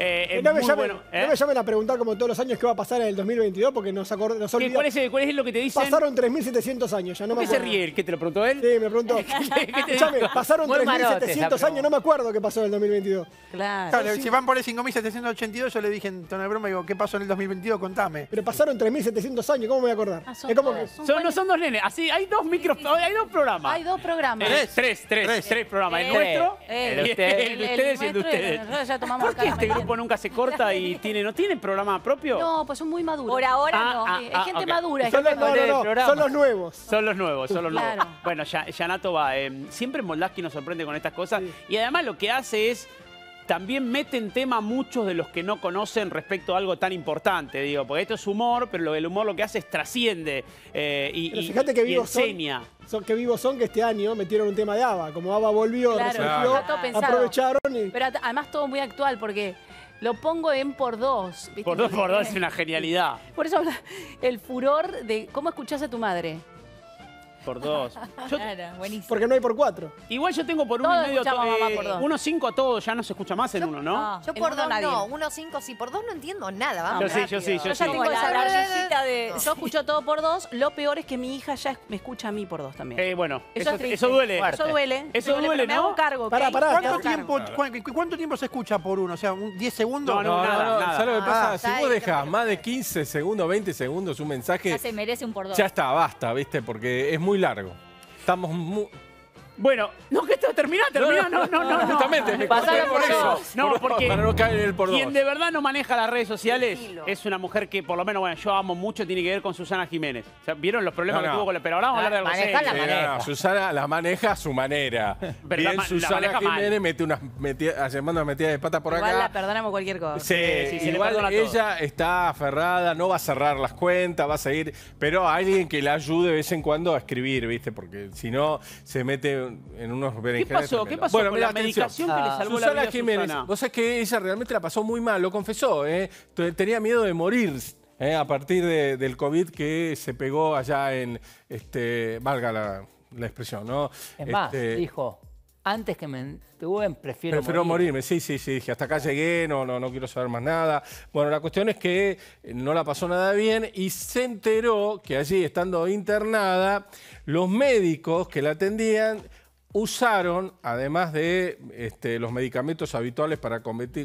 No me llamen a preguntar como todos los años qué va a pasar en el 2022 porque nos olvidamos. ¿Cuál es lo que te dicen? Pasaron 3.700 años, ya no me acuerdo. ¿Qué se ríe? ¿Qué te lo preguntó él? Sí, me preguntó. Escuchame, pasaron 3.700 años, no me acuerdo qué pasó en el 2022. Claro, si van por el 5.782, yo le dije en tono de broma, digo, ¿qué pasó en el 2022? Contame. Pero pasaron 3.700 años, ¿cómo me voy a acordar? Es como que no son dos nenes, así hay dos programas. Hay dos programas. Tres programas. El nuestro, el de ustedes y el de ustedes. Nosotros ya tomamos ¿Por qué este grupo nunca se corta y no tiene programa propio? No, pues son muy maduros. Por ahora no. Es gente madura. Son los nuevos. Son los nuevos. Bueno, Shana Tova, siempre Moldaski nos sorprende con estas cosas. Sí. Y además lo que hace es también mete en tema a muchos de los que no conocen respecto a algo tan importante, digo, porque esto es humor, pero el humor lo que hace es trasciende y enseña. Qué vivos son que este año metieron un tema de ABBA. Como ABBA volvió, resolvió, aprovecharon. Pero además todo muy actual porque lo pongo en por dos. ¿Viste? Por dos es una genialidad. Por eso el furor de cómo escuchás a tu madre. Por dos. Claro, buenísimo. Porque no hay por 4. Igual yo tengo por 1,5 todo. 1,5 a todos, ya no se escucha más en uno, ¿no? Yo por 2 no, 1,5 sí, por 2 no entiendo nada. Vamos. Yo sí. Yo ya tengo esa rayita de. Yo escucho todo por 2. Lo peor es que mi hija ya me escucha a mí por 2 también. Bueno, eso duele. Eso duele, ¿no? Me hago cargo. Pará. ¿Cuánto tiempo se escucha por uno? O sea, ¿10 segundos? No, nada. ¿Sabes lo que pasa? Si vos dejas más de 15 segundos, 20 segundos un mensaje. Ya se merece un por 2. Ya está, basta, ¿viste? Porque es muy largo. Estamos muy... Bueno, no, que esto termina. No. Justamente, me pasaron por eso. No, porque para no caer en el por dos. Quien de verdad no maneja las redes sociales es una mujer que, por lo menos, bueno, yo amo mucho, tiene que ver con Susana Jiménez. O sea, ¿vieron los problemas que tuvo con la... Pero ahora vamos a hablar de algo serio. La maneja. Susana la maneja a su manera. Pero bien, Susana Jiménez mete unas metidas de pata por acá. Igual la perdonamos cualquier cosa. Sí, igual ella está aferrada, no va a cerrar las cuentas, va a seguir, pero alguien que la ayude de vez en cuando a escribir, ¿viste? Porque si no, se mete en unos... ¿Qué pasó con la medicación que le salvó la vida a Susana? Vos sabés que ella realmente la pasó muy mal, lo confesó. Tenía miedo de morir a partir del COVID que se pegó allá en, valga la expresión, ¿no? Es más, dijo, antes que me entubuen, prefiero morirme. Sí, dije, hasta acá llegué, no quiero saber más nada. Bueno, la cuestión es que no la pasó nada bien y se enteró que allí, estando internada, los médicos que la atendían usaron, además de los medicamentos habituales para combatir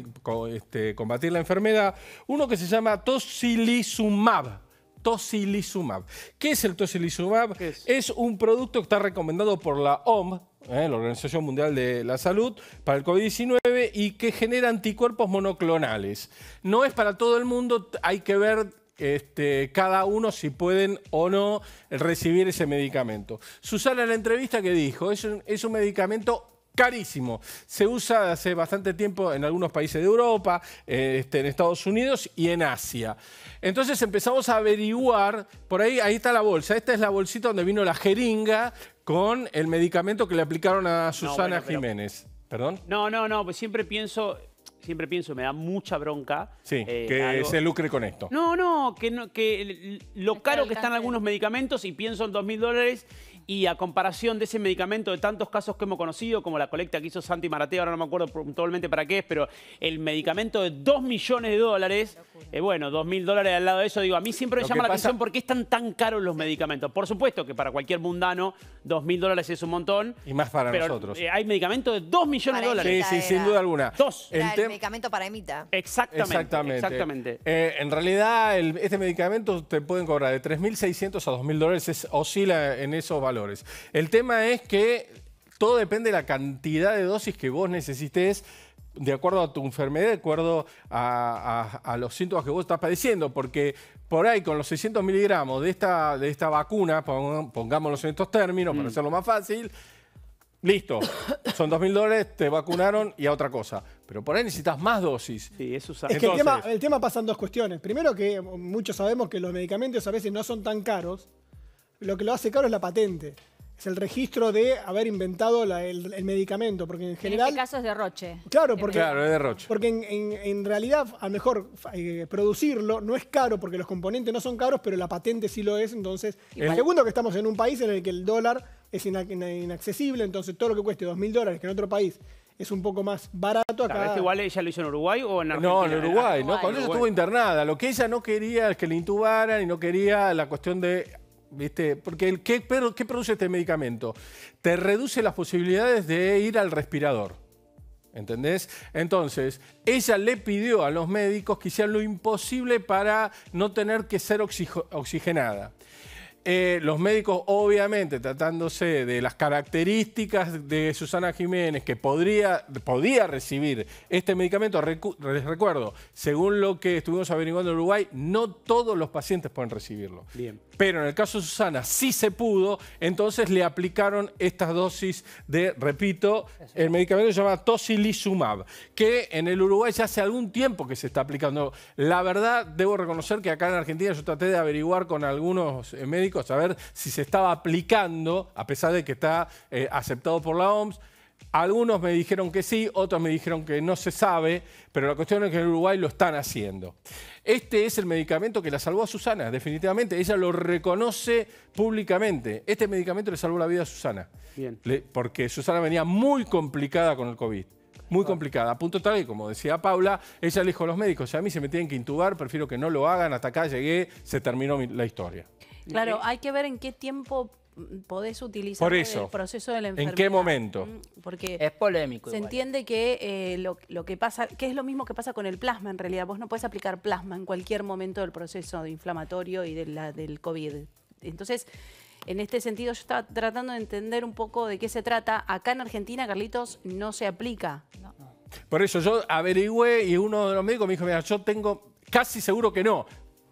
la enfermedad, uno que se llama tocilizumab. Tocilizumab. ¿Qué es el tocilizumab? Es un producto que está recomendado por la OMS, la Organización Mundial de la Salud, para el COVID-19 y que genera anticuerpos monoclonales. No es para todo el mundo, hay que ver cada uno si pueden o no recibir ese medicamento. Susana en la entrevista que dijo, es un medicamento carísimo. Se usa hace bastante tiempo en algunos países de Europa, en Estados Unidos y en Asia. Entonces empezamos a averiguar, por ahí está la bolsa. Esta es la bolsita donde vino la jeringa con el medicamento que le aplicaron a Susana Jiménez. ¿Perdón? No, pues siempre pienso, me da mucha bronca. Sí, que se lucre con esto. No, que lo caro que están algunos medicamentos y pienso en $2.000 y a comparación de ese medicamento de tantos casos que hemos conocido, como la colecta que hizo Santi Maratea, ahora no me acuerdo puntualmente para qué es, pero el medicamento de $2 millones, bueno, $2.000 al lado de eso, digo, a mí siempre me llama la atención por qué están tan caros los medicamentos. Por supuesto que para cualquier mundano $2.000 es un montón. Y más para nosotros. Hay medicamentos de $2 millones. Sí, sin duda alguna. El medicamento para Emita. Exactamente. En realidad, este medicamento te pueden cobrar de $3.600 a $2.000, oscila en esos valores. El tema es que todo depende de la cantidad de dosis que vos necesites de acuerdo a tu enfermedad, de acuerdo a los síntomas que vos estás padeciendo, porque por ahí con los 600 miligramos de esta vacuna, pongámoslos en estos términos para hacerlo más fácil, listo, son $2.000, te vacunaron y a otra cosa. Pero por ahí necesitas más dosis. Sí, eso es que el tema pasa en dos cuestiones. Primero que muchos sabemos que los medicamentos a veces no son tan caros. Lo que lo hace caro es la patente. Es el registro de haber inventado el medicamento, porque en general... En este caso es derroche. Claro, es derroche. Porque en realidad, a lo mejor producirlo no es caro, porque los componentes no son caros, pero la patente sí lo es. Entonces, segundo que estamos en un país en el que el dólar es inaccesible, entonces todo lo que cueste $2.000, que en otro país es un poco más barato acá. Claro, igual ella lo hizo en Uruguay o en Argentina. No, en Uruguay. Cuando ella estuvo internada. Lo que ella no quería es que le intubaran y no quería la cuestión de... ¿Viste? Porque ¿qué produce este medicamento? Te reduce las posibilidades de ir al respirador. ¿Entendés? Entonces, ella le pidió a los médicos que hicieran lo imposible para no tener que ser oxigenada. Los médicos, obviamente, tratándose de las características de Susana Jiménez, que podía recibir este medicamento, les recuerdo, según lo que estuvimos averiguando en Uruguay, no todos los pacientes pueden recibirlo. Bien. Pero en el caso de Susana sí se pudo, entonces le aplicaron estas dosis de, repito, el medicamento se llama tocilizumab, que en el Uruguay ya hace algún tiempo que se está aplicando. La verdad, debo reconocer que acá en Argentina yo traté de averiguar con algunos médicos a ver si se estaba aplicando, a pesar de que está aceptado por la OMS. Algunos me dijeron que sí, otros me dijeron que no se sabe, pero la cuestión es que en Uruguay lo están haciendo. Este es el medicamento que la salvó a Susana, definitivamente. Ella lo reconoce públicamente. Este medicamento le salvó la vida a Susana. Bien. Porque Susana venía muy complicada con el COVID. Muy complicada, a punto tal que, como decía Paula, ella le dijo a los médicos, a mí si me tienen que intubar, prefiero que no lo hagan, hasta acá llegué, se terminó la historia. Claro, hay que ver en qué tiempo podés utilizar el proceso de la enfermedad. ¿En qué momento? Porque es polémico. Se entiende que lo que pasa, que es lo mismo que pasa con el plasma en realidad. Vos no podés aplicar plasma en cualquier momento del proceso inflamatorio y del COVID. Entonces, en este sentido, yo estaba tratando de entender un poco de qué se trata. Acá en Argentina, Carlitos, no se aplica. No. Por eso yo averigüé y uno de los médicos me dijo, mira, yo tengo casi seguro que no,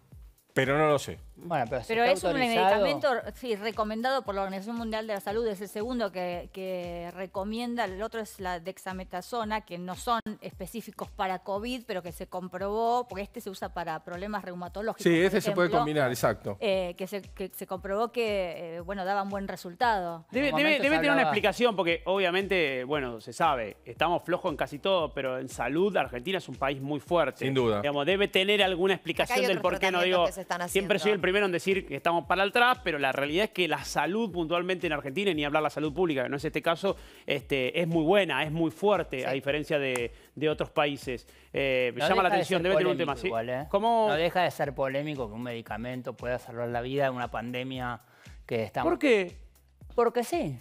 pero no lo sé. Bueno, pero es un medicamento recomendado por la Organización Mundial de la Salud, es el segundo que recomienda, el otro es la dexametasona, que no son específicos para COVID, pero que se comprobó, porque este se usa para problemas reumatológicos. Sí, este se puede combinar, exacto. Que se comprobó que, daban buen resultado. Debe tener una explicación, porque obviamente, bueno, se sabe, estamos flojos en casi todo, pero en salud Argentina es un país muy fuerte. Sin duda. Digamos, debe tener alguna explicación del por qué, no digo, siempre soy el primero en decir que estamos para atrás, pero la realidad es que la salud puntualmente en Argentina, ni hablar la salud pública, que no es este caso, es muy buena, es muy fuerte, a diferencia de otros países. Me llama la atención, debe tener un tema así. No deja de ser polémico que un medicamento pueda salvar la vida en una pandemia que estamos... ¿Por qué? Porque sí.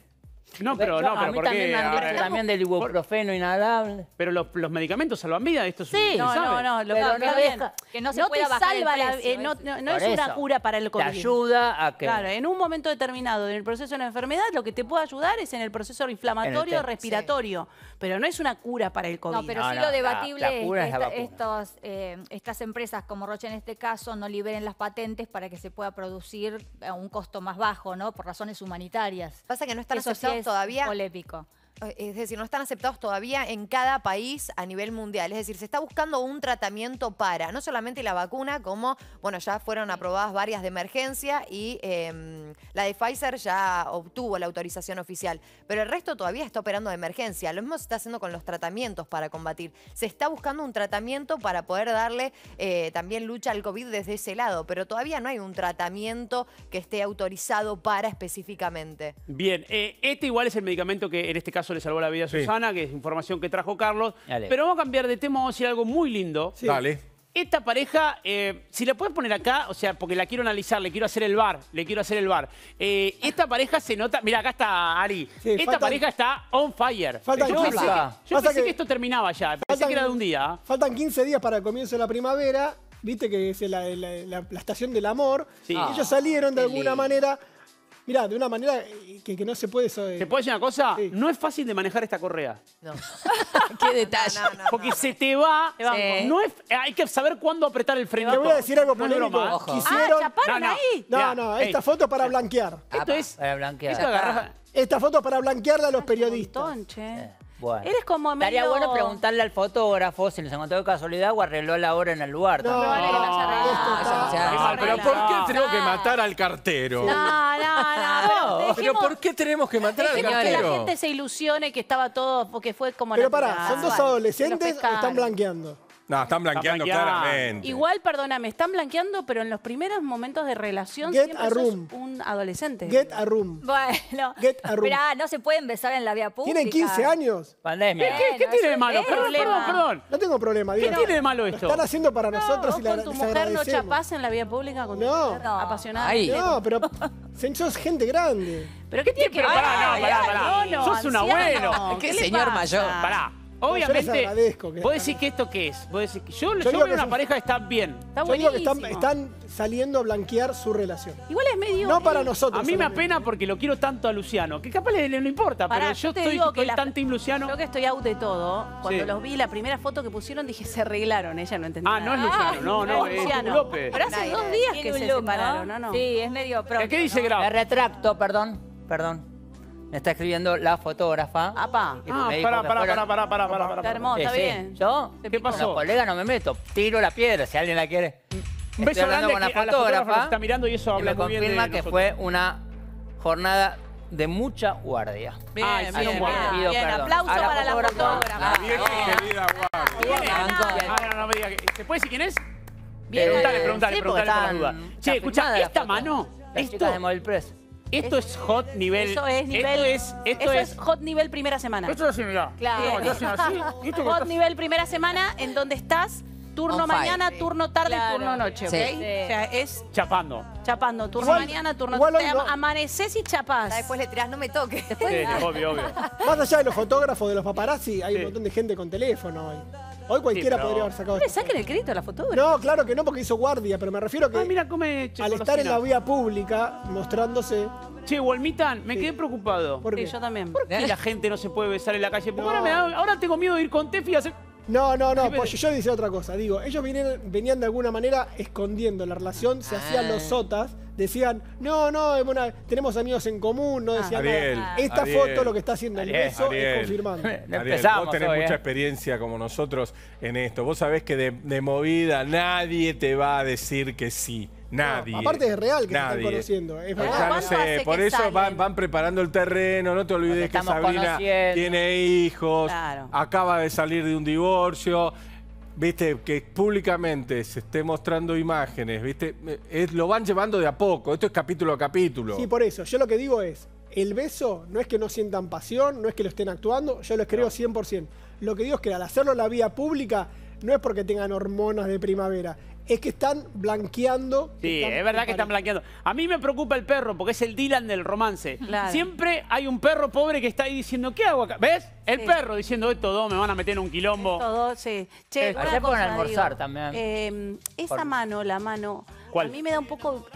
No, pero a mí ¿por también qué? me han dicho también del ibuprofeno inhalable. Pero los medicamentos salvan vida, esto es Sí, no, lo que bien. Que no se no pueda te bajar el salva, precio, no es una cura para el COVID. Te ayuda a que... Claro, en un momento determinado en el proceso de la enfermedad, lo que te puede ayudar es en el proceso inflamatorio, respiratorio. Pero no es una cura para el COVID. No, pero sí lo debatible es que estas empresas como Roche en este caso no liberen las patentes para que se pueda producir a un costo más bajo, ¿no? Por razones humanitarias. Pasa que no están Eso aceptados sí es todavía. polémico. Es decir, no están aceptados todavía en cada país a nivel mundial. Es decir, se está buscando un tratamiento para, no solamente la vacuna, como, bueno, ya fueron aprobadas varias de emergencia y la de Pfizer ya obtuvo la autorización oficial. Pero el resto todavía está operando de emergencia. Lo mismo se está haciendo con los tratamientos para combatir. Se está buscando un tratamiento para poder darle también lucha al COVID desde ese lado. Pero todavía no hay un tratamiento que esté autorizado para específicamente. Bien, este igual es el medicamento que en este caso le salvó la vida a Susana, que es información que trajo Carlos. Dale. Pero vamos a cambiar de tema, vamos a decir algo muy lindo. Sí. Dale. Esta pareja, si la puedes poner acá, o sea, porque la quiero analizar, le quiero hacer el bar. Esta pareja se nota, mira, acá está Ari. Sí, Esta pareja está on fire. Yo pensé que esto terminaba ya, pensé que era de un día. Faltan 15 días para el comienzo de la primavera, viste que es la estación del amor. Sí. Y ellos salieron de alguna manera. Mirá, de una manera que no se puede... ¿Te puedo decir una cosa? Sí. No es fácil de manejar esta correa. No. Qué detalle. Porque se te va. No es, hay que saber cuándo apretar el freno. Te voy a decir algo polémico. Quisieron... ¿chaparon ahí? No, esta foto para blanquear. Esto es... Para blanquear. Esta foto para blanquearla a los periodistas. Bueno. Eres como medio... Estaría bueno preguntarle al fotógrafo si nos encontró de casualidad o arregló la hora en el lugar. No, pero ¿por qué tenemos que matar al cartero? No. ¿Pero por qué tenemos que matar al cartero? Que la gente se ilusione que estaba todo, porque fue como... Pero pará, ¿son dos adolescentes o están blanqueando? No, están blanqueando claramente. Igual, perdóname, están blanqueando, pero en los primeros momentos de relación Get siempre a room. sos un adolescente. Get a room. Bueno, Get a room. mirá, no se pueden besar en la vía pública. Tienen 15 años. Pandemia. ¿Qué tiene de malo? Perdón. No tengo problema. ¿Qué tiene de malo esto? Lo están haciendo para nosotros y ¿Con tu mujer no chapás en la vía pública? ¿Con tu mujer apasionada? No, pero sos gente grande. ¿Pero qué tiene que ver? Pará. Sos un abuelo. ¿Qué señor mayor? Pará. Obviamente, ¿vos decís que esto qué es? Yo veo una pareja que está bien. Está yo digo que buenísimo. están saliendo a blanquear su relación. Igual es medio... No para nosotros. A mí me apena porque lo quiero tanto a Luciano, que capaz le no importa, pero yo estoy tan team Luciano. Yo que estoy out de todo, cuando los vi, la primera foto que pusieron, dije, se arreglaron, ella no entendió no es Luciano, no, es Luciano López. Pero hace 2 días que se separaron, ¿no? Sí, es medio pronto. ¿Qué dice Grau? Me retracto, perdón. Me está escribiendo la fotógrafa. Apá. Pará. Está hermoso, está bien. ¿Yo? ¿Qué pasó? Con los colegas no me meto. Tiro la piedra si alguien la quiere. Un beso grande con la a la fotógrafa que está mirando y eso habla me muy bien de confirma que nosotros. fue una jornada de mucha guardia. Bien, Pido bien. perdón. Aplauso para la fotógrafa. Querida guardia. No me diga. ¿Se puede decir quién es? Bien. Preguntale por la duda. Che, escuchá, esta mano. Esto de Móvil Press. Esto es hot nivel. Eso es nivel. Esto es hot nivel primera semana. Esto es así, mirá. Claro. Hot nivel primera semana en donde estás. Turno mañana, turno tarde, turno noche, ¿ok? Sí. O sea, es chapando. Turno mañana, turno tarde. Amaneces y chapás. Después le tirás, no me toques. Obvio. Más allá de los fotógrafos, de los paparazzi, hay un montón de gente con teléfono hoy. Hoy cualquiera podría haber sacado. ¿No le saquen el crédito a la fotógrafa? No, claro que no, porque hizo guardia, pero me refiero que mira, come al estar en la vía pública, mostrándose... Che, Walmitan, me quedé preocupado. ¿Por qué? Sí, yo también. ¿Por qué la gente no se puede besar en la calle? Porque ahora tengo miedo de ir con Tefi y hacer... No, pues yo decía otra cosa. Digo, ellos venían de alguna manera escondiendo la relación, se hacían los sotas, decían, no, tenemos amigos en común, no decían nada. Esta foto lo que está haciendo el beso es confirmando. Vos tenés mucha experiencia como nosotros en esto. Vos sabés que de movida nadie te va a decir que sí. Nadie. No, aparte es real que se están conociendo. Es verdad. No sé, por eso van preparando el terreno. No te olvides que Sabrina tiene hijos, acaba de salir de un divorcio. Viste, que públicamente se esté mostrando imágenes, viste, lo van llevando de a poco. Esto es capítulo a capítulo. Sí, por eso. Yo lo que digo es, el beso no es que no sientan pasión, no es que lo estén actuando, yo les creo 100%. Lo que digo es que al hacerlo en la vía pública no es porque tengan hormonas de primavera, es que están blanqueando. Sí, es verdad que están blanqueando. A mí me preocupa el perro porque es el Dylan del romance. Claro. Siempre hay un perro pobre que está ahí diciendo, ¿qué hago acá? ¿Ves? El perro diciendo, estos dos me van a meter en un quilombo. Todo, sí. Che, Ayer una fueron cosa, a almorzar digo, también. esa mano, la mano, ¿cuál? a mí me da un poco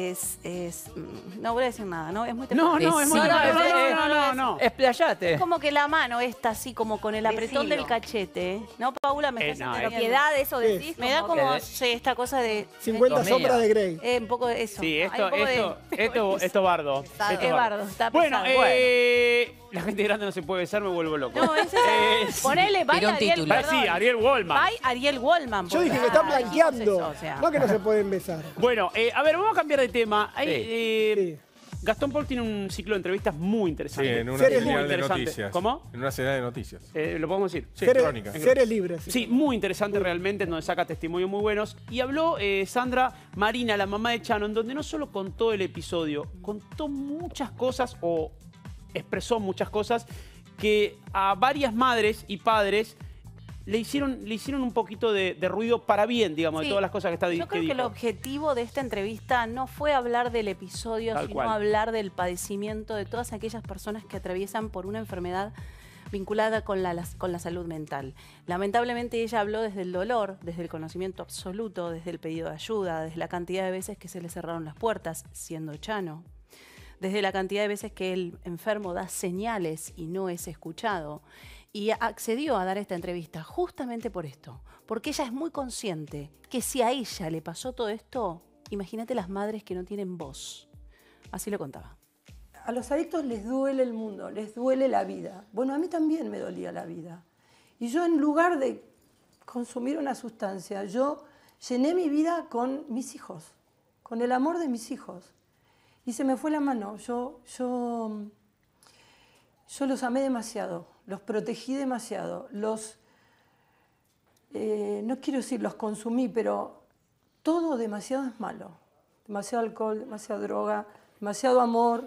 no voy a decir nada, ¿no? Es muy No, es muy no. Explayate. Es como que la mano está así, como con el apretón del cachete. ¿No, Paula? Me estás entendiendo. Propiedad, eso decís. Me da como esta cosa de... 50 sombras de Grey. Un poco de eso. Sí, esto bardo. Es bardo, está Bueno, pesado. la gente grande no se puede besar, me vuelvo loco. No, ponele, Pero un Ariel, título. Sí, Ariel Wallman. Bye, Ariel Wallman. Yo dije que están blanqueando. O sea. No que no se pueden besar. Bueno, a ver, vamos a cambiar de tema. Sí. Gastón Paul tiene un ciclo de entrevistas muy interesante. Sí, en una Muy señal de interesante. noticias. ¿Cómo? En una señal de noticias. ¿Lo podemos decir? Sí, crónica. Seres libres. Sí, muy interesante realmente, en donde saca testimonios muy buenos. Y habló Sandra Marina, la mamá de Chano, en donde no solo contó el episodio, contó muchas cosas o expresó muchas cosas que a varias madres y padres le hicieron un poquito de ruido para bien, digamos, Sí, de todas las cosas que está diciendo. Yo creo que el objetivo de esta entrevista no fue hablar del episodio, Tal sino cual. hablar del padecimiento de todas aquellas personas que atraviesan por una enfermedad vinculada con la salud mental. Lamentablemente ella habló desde el dolor, desde el conocimiento absoluto, desde el pedido de ayuda, desde la cantidad de veces que se le cerraron las puertas, siendo Chano, desde la cantidad de veces que el enfermo da señales y no es escuchado. Y accedió a dar esta entrevista justamente por esto, porque ella es muy consciente que si a ella le pasó todo esto, imagínate las madres que no tienen voz. Así lo contaba. A los adictos les duele el mundo, les duele la vida. Bueno, a mí también me dolía la vida. Y yo, en lugar de consumir una sustancia, yo llené mi vida con mis hijos, con el amor de mis hijos. Y se me fue la mano. Yo los amé demasiado, los protegí demasiado, no quiero decir los consumí, pero todo demasiado es malo. Demasiado alcohol, demasiada droga, demasiado amor.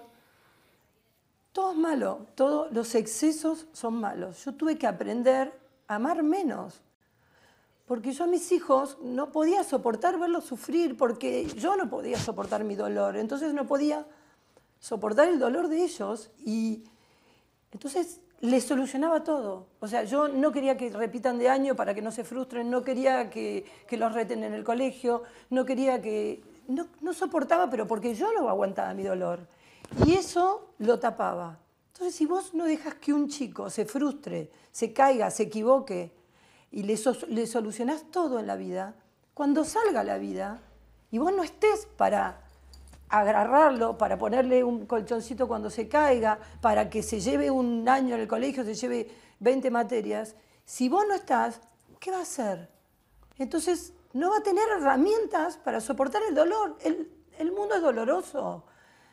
Todo es malo, todos los excesos son malos. Yo tuve que aprender a amar menos, porque yo a mis hijos no podía soportar verlos sufrir, porque yo no podía soportar mi dolor, entonces no podía soportar el dolor de ellos y entonces les solucionaba todo. O sea, yo no quería que repitan de año para que no se frustren, no quería que los reten en el colegio, no quería que... No soportaba, pero porque yo no aguantaba mi dolor. Y eso lo tapaba. Entonces, si vos no dejas que un chico se frustre, se caiga, se equivoque, y le solucionás todo en la vida, cuando salga a la vida, y vos no estés para agarrarlo, para ponerle un colchoncito cuando se caiga, para que se lleve un año en el colegio, se lleve 20 materias, si vos no estás, ¿qué va a hacer? Entonces, no va a tener herramientas para soportar el dolor. El mundo es doloroso.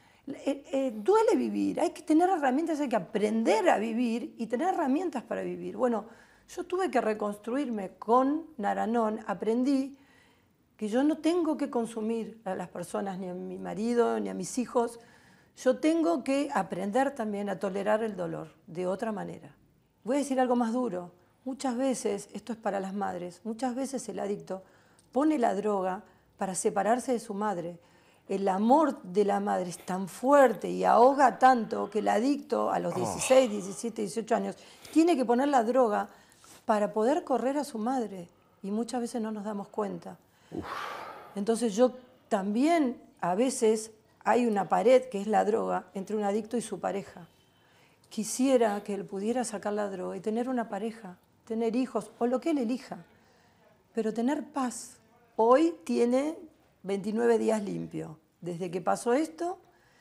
Duele vivir, hay que tener herramientas, hay que aprender a vivir y tener herramientas para vivir. Bueno, yo tuve que reconstruirme con Naranón, aprendí que yo no tengo que consumir a las personas, ni a mi marido, ni a mis hijos. Yo tengo que aprender también a tolerar el dolor de otra manera. Voy a decir algo más duro. Muchas veces, esto es para las madres, muchas veces el adicto pone la droga para separarse de su madre. El amor de la madre es tan fuerte y ahoga tanto que el adicto a los 16, 17, 18 años tiene que poner la droga para poder correr a su madre. Y muchas veces no nos damos cuenta. Entonces yo también, a veces, hay una pared que es la droga entre un adicto y su pareja. Quisiera que él pudiera sacar la droga y tener una pareja, tener hijos o lo que él elija, pero tener paz. Hoy tiene 29 días limpio, desde que pasó esto,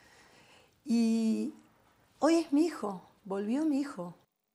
y hoy es mi hijo, volvió mi hijo.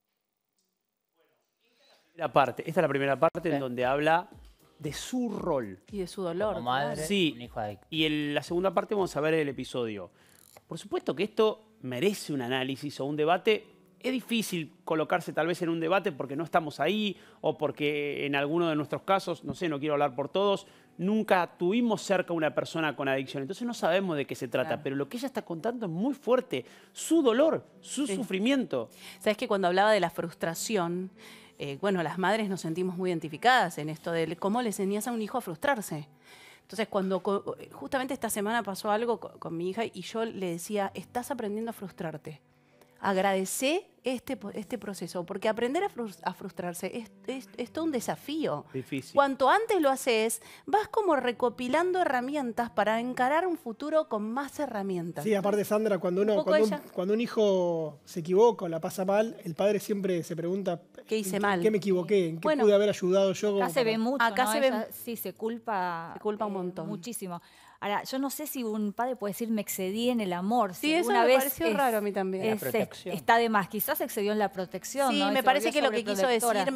Esta es la primera parte en donde habla de su rol. Y de su dolor. Como madre, sí, un hijo adicto. y en la segunda parte vamos a ver el episodio. Por supuesto que esto merece un análisis o un debate. Es difícil colocarse tal vez en un debate porque no estamos ahí o porque en alguno de nuestros casos, no sé, no quiero hablar por todos, nunca tuvimos cerca a una persona con adicción. Entonces no sabemos de qué se trata, claro. Pero lo que ella está contando es muy fuerte. Su dolor, su sufrimiento. Sabes que cuando hablaba de la frustración, bueno, las madres nos sentimos muy identificadas en esto de cómo le enseñas a un hijo a frustrarse. Entonces, cuando justamente esta semana pasó algo con mi hija y yo le decía, estás aprendiendo a frustrarte. Agradecé este proceso, porque aprender a frustrarse es todo un desafío. Difícil. Cuanto antes lo haces, vas como recopilando herramientas para encarar un futuro con más herramientas. Sí, aparte, Sandra, cuando un hijo se equivoca o la pasa mal, el padre siempre se pregunta ¿qué hice mal? ¿Qué me equivoqué? ¿En qué pude haber ayudado yo? Acá se ve mucho, acá ¿no? se ve, sí, se culpa un montón. Muchísimo. Ahora, yo no sé si un padre puede decir me excedí en el amor. Sí, eso me pareció raro a mí también. La protección. Está de más. Quizás excedió en la protección. Sí, ¿no? me parece que lo que quiso decir,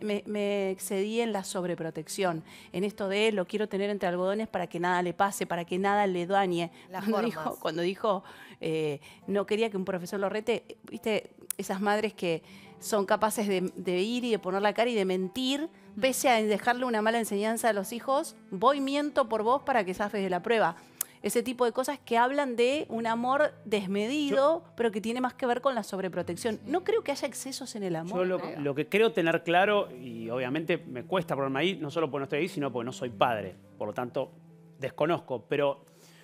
me excedí en la sobreprotección. En esto de lo quiero tener entre algodones para que nada le pase, para que nada le dañe. Cuando dijo no quería que un profesor lo rete, viste, esas madres que son capaces de ir y de poner la cara y de mentir, pese a dejarle una mala enseñanza a los hijos, voy miento por vos para que zafes de la prueba. Ese tipo de cosas que hablan de un amor desmedido, pero que tiene más que ver con la sobreprotección. No creo que haya excesos en el amor. Yo lo que creo tener claro, y obviamente me cuesta ponerme ahí, no solo porque no estoy ahí, sino porque no soy padre. Por lo tanto, desconozco, pero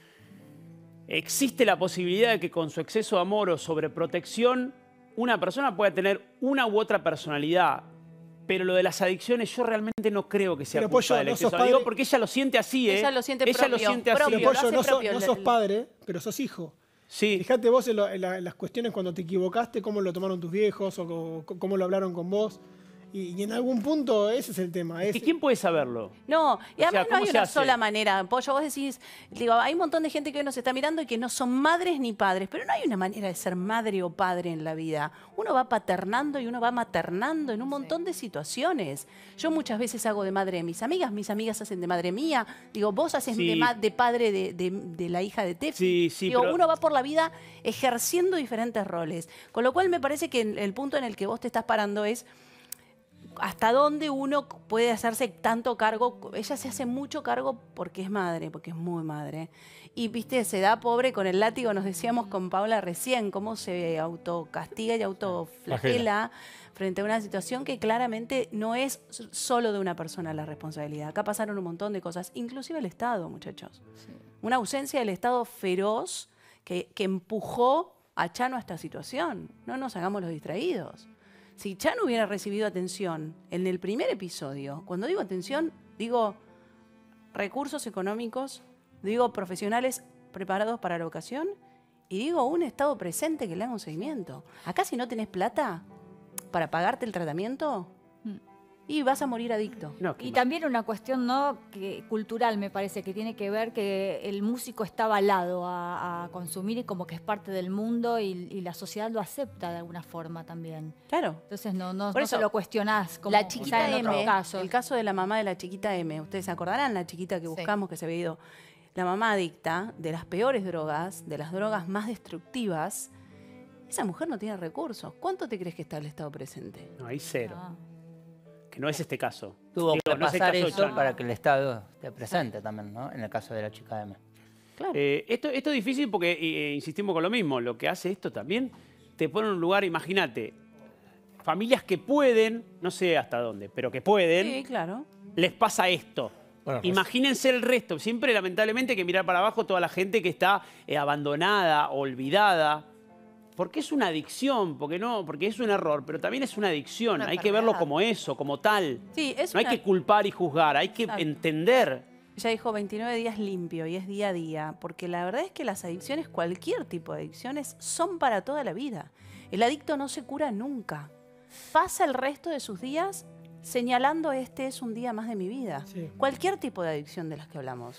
existe la posibilidad de que con su exceso de amor o sobreprotección una persona pueda tener una u otra personalidad, pero lo de las adicciones yo realmente no creo que sea pero, culpa Pollo, del no exceso. sos padre. Digo porque ella lo siente así, ¿eh? Ella lo siente ella propio. Lo siente así. Pero, Pollo, no sos padre, pero sos hijo. Sí. Fíjate vos en las cuestiones cuando te equivocaste, cómo lo tomaron tus viejos o cómo lo hablaron con vos. Y en algún punto ese es el tema. ¿Y quién puede saberlo? No, y además no hay una hace? sola manera. Pollo, vos decís, digo, hay un montón de gente que hoy nos está mirando y que no son madres ni padres, pero no hay una manera de ser madre o padre en la vida. Uno va paternando y uno va maternando en un montón de situaciones. Yo muchas veces hago de madre de mis amigas hacen de madre mía. Digo, vos haces de padre de la hija de Tefi. Sí, digo, uno va por la vida ejerciendo diferentes roles. Con lo cual me parece que el punto en el que vos te estás parando es hasta dónde uno puede hacerse tanto cargo. Ella se hace mucho cargo porque es madre, porque es muy madre. Y, viste, se da pobre con el látigo, nos decíamos con Paula recién, cómo se autocastiga y autoflagela frente a una situación que claramente no es solo de una persona la responsabilidad. Acá pasaron un montón de cosas, inclusive el Estado, muchachos. Sí. Una ausencia del Estado feroz que empujó a Chano a esta situación. No nos hagamos los distraídos. Si Chano hubiera recibido atención en el primer episodio, cuando digo atención, digo recursos económicos, digo profesionales preparados para la ocasión y digo un Estado presente que le haga un seguimiento. Acá si no tenés plata para pagarte el tratamiento, y vas a morir adicto. Y también una cuestión cultural, me parece, que tiene que ver que el músico está avalado a consumir y como que es parte del mundo y la sociedad lo acepta de alguna forma también. Claro. Entonces no se lo cuestionás. Como la chiquita en otros M, casos. el caso de la mamá de la chiquita M, ustedes se acordarán, la chiquita que buscamos, que se había ido. La mamá adicta de las peores drogas, de las drogas más destructivas, esa mujer no tiene recursos. ¿Cuánto te crees que está el Estado presente? No, hay cero. Que no es este caso. Tuvo que pasar eso para que el Estado esté presente también, ¿no? En el caso de la chica M. Claro. Esto es difícil porque insistimos con lo mismo. Lo que hace esto también te pone en un lugar, imagínate, familias que pueden, no sé hasta dónde, pero que pueden, sí, claro, les pasa esto. Bueno, pues, imagínense el resto. Siempre, lamentablemente, hay que mirar para abajo toda la gente que está abandonada, olvidada. Porque es una adicción, porque es un error, pero también es una adicción. Hay que verlo como eso, como tal. Sí, no hay que culpar y juzgar, hay que entender. Ella dijo 29 días limpio y es día a día, porque la verdad es que las adicciones, cualquier tipo de adicciones, son para toda la vida. El adicto no se cura nunca. Pasa el resto de sus días señalando este es un día más de mi vida. Sí. Cualquier tipo de adicción de las que hablamos.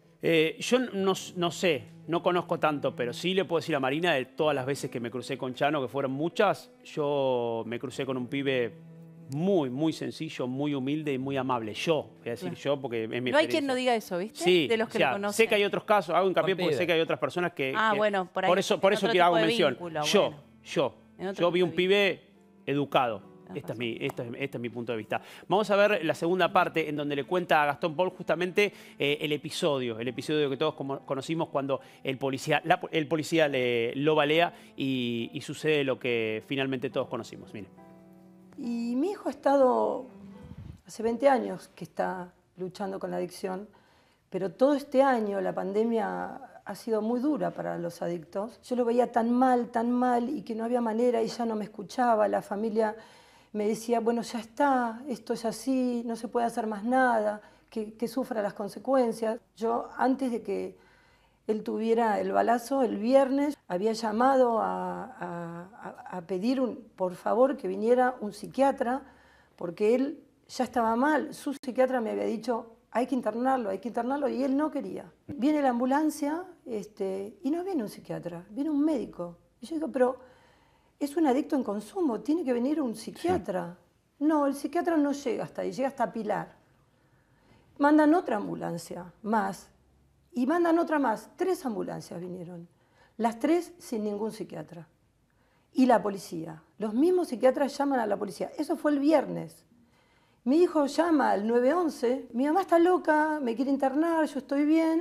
Yo no sé, no conozco tanto, pero sí le puedo decir a Marina de todas las veces que me crucé con Chano, que fueron muchas, yo me crucé con un pibe muy, muy sencillo, muy humilde y muy amable. Yo, voy a decir yo, porque es mi experiencia. No hay quien no diga eso, ¿viste? Sí, de los que lo conocen. Sé que hay otros casos, hago hincapié porque sé que hay otras personas que... bueno, por ahí. Por eso quiero hacer mención. Vínculo, Yo vi un pibe educado. Este es mi punto de vista. Vamos a ver la segunda parte en donde le cuenta a Gastón Paul justamente el episodio que todos conocimos cuando el policía lo balea y sucede lo que finalmente todos conocimos. Miren. Y mi hijo ha estado, hace 20 años que está luchando con la adicción, pero todo este año la pandemia ha sido muy dura para los adictos. Yo lo veía tan mal, y que no había manera, ella no me escuchaba, la familia me decía, bueno, ya está, esto es así, no se puede hacer más nada, que sufra las consecuencias. Yo, antes de que él tuviera el balazo, el viernes, había llamado a pedir, por favor, que viniera un psiquiatra, porque él ya estaba mal. Su psiquiatra me había dicho, hay que internarlo, y él no quería. Viene la ambulancia y no viene un psiquiatra, viene un médico. Y yo digo, pero es un adicto en consumo, tiene que venir un psiquiatra. Sí. No, el psiquiatra no llega hasta ahí, llega hasta Pilar. Mandan otra ambulancia, más, y mandan otra más. 3 ambulancias vinieron, las 3 sin ningún psiquiatra. Y la policía, los mismos psiquiatras llaman a la policía. Eso fue el viernes. Mi hijo llama al 911, mi mamá está loca, me quiere internar, yo estoy bien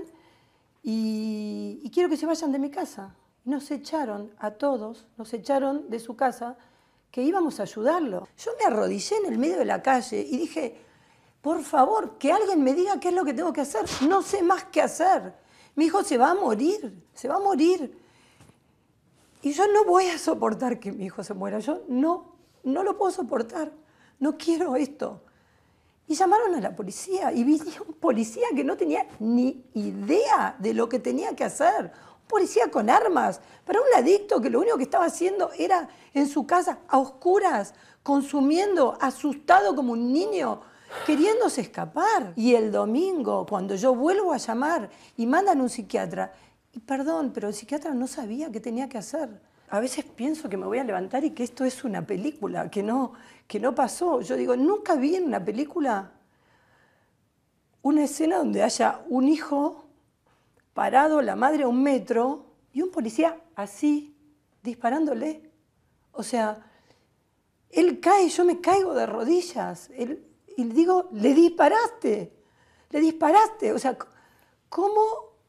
y quiero que se vayan de mi casa. Nos echaron a todos, nos echaron de su casa, que íbamos a ayudarlo. Yo me arrodillé en el medio de la calle y dije, por favor, que alguien me diga qué es lo que tengo que hacer. No sé más qué hacer. Mi hijo se va a morir, se va a morir. Y yo no voy a soportar que mi hijo se muera. Yo no lo puedo soportar. No quiero esto. Y llamaron a la policía y vi un policía que no tenía ni idea de lo que tenía que hacer. Un policía con armas para un adicto que lo único que estaba haciendo era en su casa a oscuras, consumiendo, asustado como un niño, queriéndose escapar. Y el domingo, cuando yo vuelvo a llamar y mandan un psiquiatra, y perdón, pero el psiquiatra no sabía qué tenía que hacer. A veces pienso que me voy a levantar y que esto es una película, que no pasó. Yo digo, nunca vi en una película una escena donde haya un hijo parado, la madre a 1 metro, y un policía así, disparándole. O sea, él cae, yo me caigo de rodillas. Y le digo, le disparaste. O sea, ¿cómo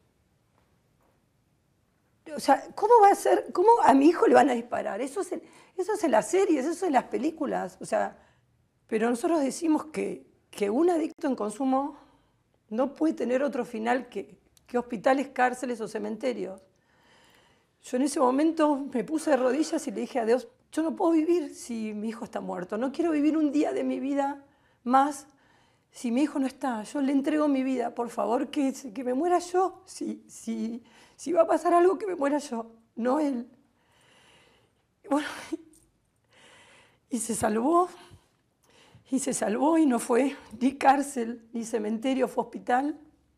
va a ser? ¿Cómo a mi hijo le van a disparar? Eso es en las series, eso es en las películas. O sea, pero nosotros decimos que un adicto en consumo no puede tener otro final que hospitales, cárceles o cementerios. Yo en ese momento me puse de rodillas y le dije a Dios, yo no puedo vivir si mi hijo está muerto. No quiero vivir un día de mi vida más si mi hijo no está. Yo le entrego mi vida, por favor, que me muera yo. Si va a pasar algo, que me muera yo, no él. Bueno, y se salvó y no fue ni cárcel ni cementerio, fue hospital.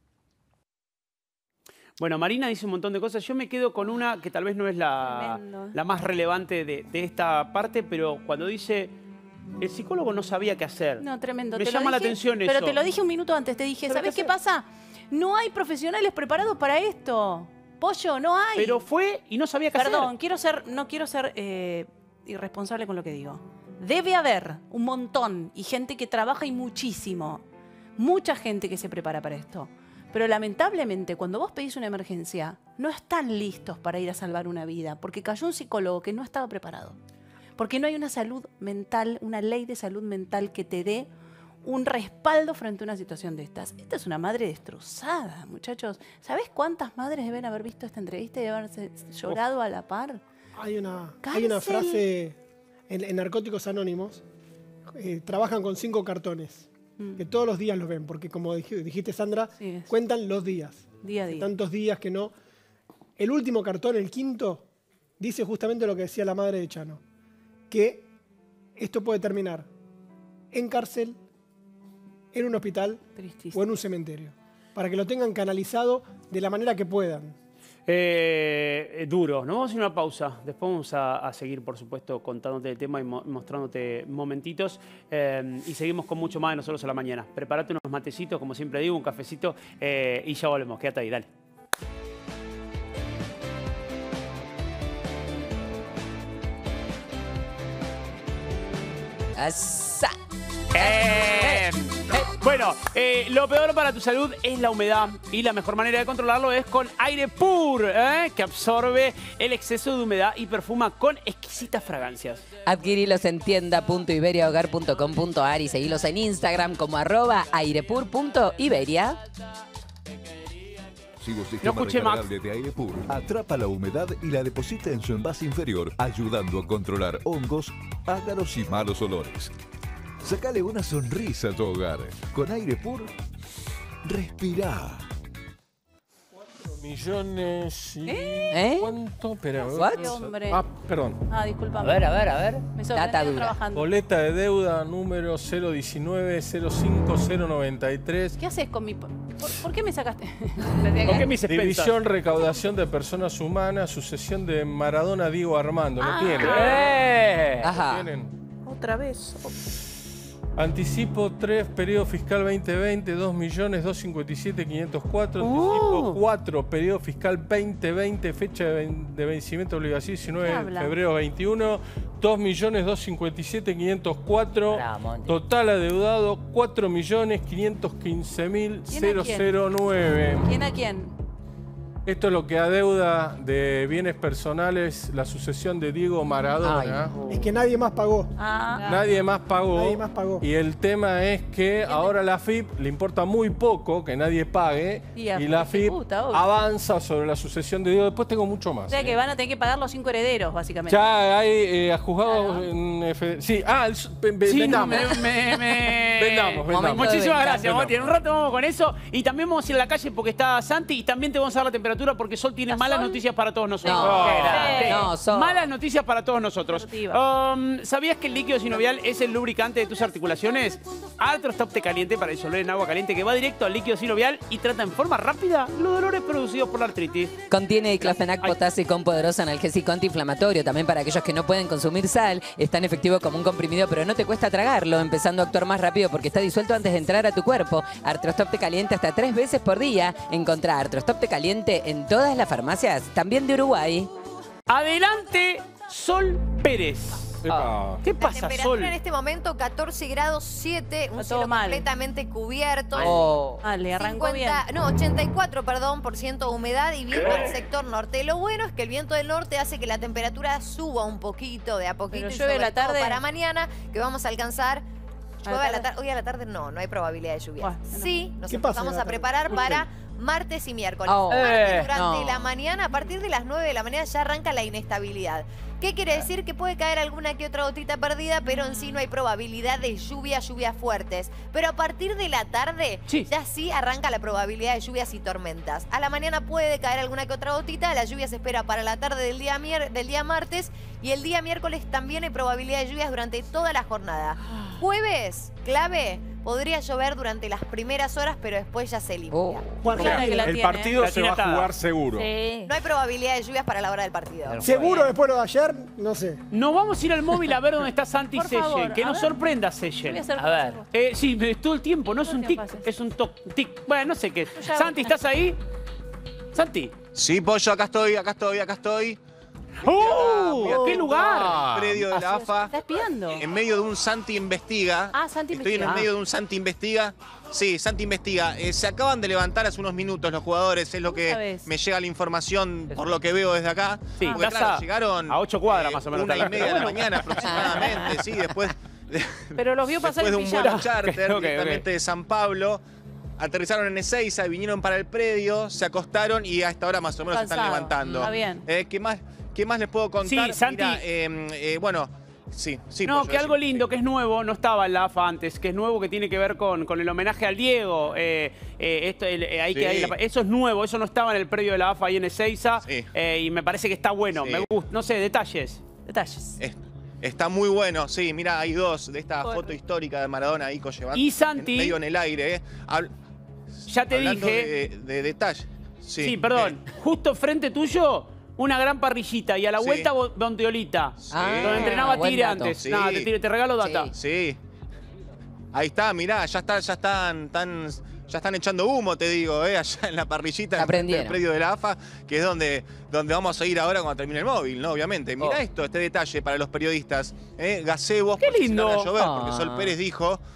Bueno, Marina dice un montón de cosas. Yo me quedo con una que tal vez no es la más relevante de esta parte, pero cuando dice, el psicólogo no sabía qué hacer. No, tremendo. Me llama la atención eso. Pero te lo dije un minuto antes, te dije, ¿sabes qué pasa? No hay profesionales preparados para esto. Pollo, no hay. Pero fue y no sabía qué hacer. Perdón, no quiero ser irresponsable con lo que digo. Debe haber un montón y gente que trabaja y muchísimo. Mucha gente que se prepara para esto. Pero lamentablemente, cuando vos pedís una emergencia, no están listos para ir a salvar una vida, porque cayó un psicólogo que no estaba preparado. Porque no hay una salud mental, una ley de salud mental que te dé un respaldo frente a una situación de estas. Esta es una madre destrozada, muchachos. ¿Sabés cuántas madres deben haber visto esta entrevista y haberse llorado a la par? Hay una frase en Narcóticos Anónimos, trabajan con 5 cartones. Que todos los días los ven, porque como dijiste, Sandra, sí, cuentan los días. Día a día. Tantos días que no. El último cartón, el 5º, dice justamente lo que decía la madre de Chano, que esto puede terminar en cárcel, en un hospital o en un cementerio, para que lo tengan canalizado de la manera que puedan. Duro. Nos vamos a ir a una pausa. Después vamos a seguir, por supuesto, contándote el tema y mostrándote momentitos. Y seguimos con mucho más de Nosotros a la Mañana. Prepárate unos matecitos, como siempre digo, un cafecito y ya volvemos. Quédate ahí, dale. ¡Asa! Bueno, lo peor para tu salud es la humedad y la mejor manera de controlarlo es con Aire Pur, que absorbe el exceso de humedad y perfuma con exquisitas fragancias. Adquirilos en tienda.iberiahogar.com.ar y seguilos en Instagram como @airepur.iberia. Sigo sistema recargable de Aire Pur. Atrapa la humedad y la deposita en su envase inferior, ayudando a controlar hongos, ácaros y malos olores. Sacale una sonrisa a tu hogar. Con Aire Pur, respirá. 4 millones y... ¿Cuánto? Espera, hombre. Perdón. Discúlpame. A ver. Me sorprendí trabajando. Boleta de deuda número 019-05093. ¿Qué haces con mi...? ¿Por qué me sacaste? ¿Por qué me hice División Recaudación de Personas Humanas, sucesión de Maradona Diego Armando. ¿Lo tienen? Ajá. ¿Lo tienen? Otra vez. Anticipo 3, periodo fiscal 2020, 2.257.504. Anticipo 4, periodo fiscal 2020, fecha de vencimiento de obligación 19 de febrero 21, 2.257.504. Total adeudado 4.515.009. ¿Quién a quién? Esto es lo que adeuda de bienes personales la sucesión de Diego Maradona. Es que nadie más pagó. Nadie más pagó. Y el tema es que ahora la AFIP le importa muy poco que nadie pague. Y la AFIP avanza sobre la sucesión de Diego. Después tengo mucho más. O sea que van a tener que pagar los 5 herederos, básicamente. Ya hay juzgados en sí, vendamos. Vendamos. Muchísimas gracias, Mati. En un rato vamos con eso. Y también vamos a ir a la calle porque está Santi y también te vamos a dar la temperatura porque Sol tiene malas noticias para todos nosotros. Malas noticias para todos nosotros. ¿Sabías que el líquido sinovial es el lubricante de tus articulaciones? Arthrostop te caliente para disolver en agua caliente que va directo al líquido sinovial y trata en forma rápida los dolores producidos por la artritis. Contiene diclofenac potasio con poderoso analgésico antiinflamatorio. También para aquellos que no pueden consumir sal, es tan efectivo como un comprimido, pero no te cuesta tragarlo, empezando a actuar más rápido porque está disuelto antes de entrar a tu cuerpo. Arthrostop te calienta hasta 3 veces por día. Encontrá Arthrostop te caliente en todas las farmacias, también de Uruguay. Adelante, Sol Pérez. ¿Qué pasa, la temperatura Sol? en este momento 14 grados 7, un cielo completamente cubierto. Le arrancó bien. No, 84, perdón, % humedad y viento del sector norte. Lo bueno es que el viento del norte hace que la temperatura suba un poquito, de a poquito. Pero y llueve sobre la tarde. todo para mañana, que vamos a alcanzar... Hoy a la tarde no hay probabilidad de lluvia. Sí, nos vamos a preparar para martes y miércoles. Martes durante la mañana, a partir de las 9 de la mañana ya arranca la inestabilidad. ¿Qué quiere decir? Que puede caer alguna que otra gotita perdida, pero en sí no hay probabilidad de lluvias fuertes. Pero a partir de la tarde, ya sí arranca la probabilidad de lluvias y tormentas. A la mañana puede caer alguna que otra gotita, la lluvia se espera para la tarde del día martes y el día miércoles también hay probabilidad de lluvias durante toda la jornada. Jueves, clave, podría llover durante las primeras horas, pero después ya se limpia. El partido se va a jugar seguro. No hay probabilidad de lluvias para la hora del partido. Seguro después de lo de ayer, no sé. Nos vamos a ir al móvil a ver dónde está Santi Seyel. Que nos sorprenda Seyel. A ver. Sí, todo el tiempo, no es un tic, es un tic. Bueno, no sé qué. Santi, ¿estás ahí? Santi. Sí, Pollo, acá estoy. ¡Oh! ¿Qué lugar? Predio de la AFA. ¿Estás espiando? En medio de un Santi Investiga. Santi Estoy en el medio de un Santi Investiga. Sí, Santi Investiga. Se acaban de levantar hace unos minutos los jugadores, es lo que me llega la información por lo que veo desde acá. Sí, porque, claro, llegaron a 8 cuadras más o menos. 1:30 de la mañana aproximadamente, sí, después Pero los vio pasar después de en un vuelo pijama. charter directamente de San Pablo. Aterrizaron en Ezeiza, vinieron para el predio, se acostaron y a esta hora más o menos se están levantando. Está bien. ¿Qué más les puedo contar? Sí, Santi. Mira, bueno, sí. No, Pollo, que algo lindo, que es nuevo, no estaba en la AFA antes, que es nuevo, que tiene que ver con el homenaje al Diego. Eso es nuevo, eso no estaba en el predio de la AFA ahí en Ezeiza. Y me parece que está bueno. Me gusta, no sé, detalles. Está muy bueno, sí, mira, hay dos de esta foto histórica de Maradona ahí llevando y Santi, medio en el aire. Ya te hablando dije. de detalle. Sí, perdón. Justo frente tuyo, una gran parrillita y a la vuelta Donteolita. Donde entrenaba Tigre antes. Sí. Nada, te regalo data. Sí. Ahí está, mirá, ya están echando humo, te digo, allá en la parrillita del predio de la AFA, que es donde vamos a ir ahora cuando termine el móvil, ¿no? Obviamente. Mirá este detalle para los periodistas. Gazebos, ¡qué lindo! Van a llover, porque Sol Pérez dijo...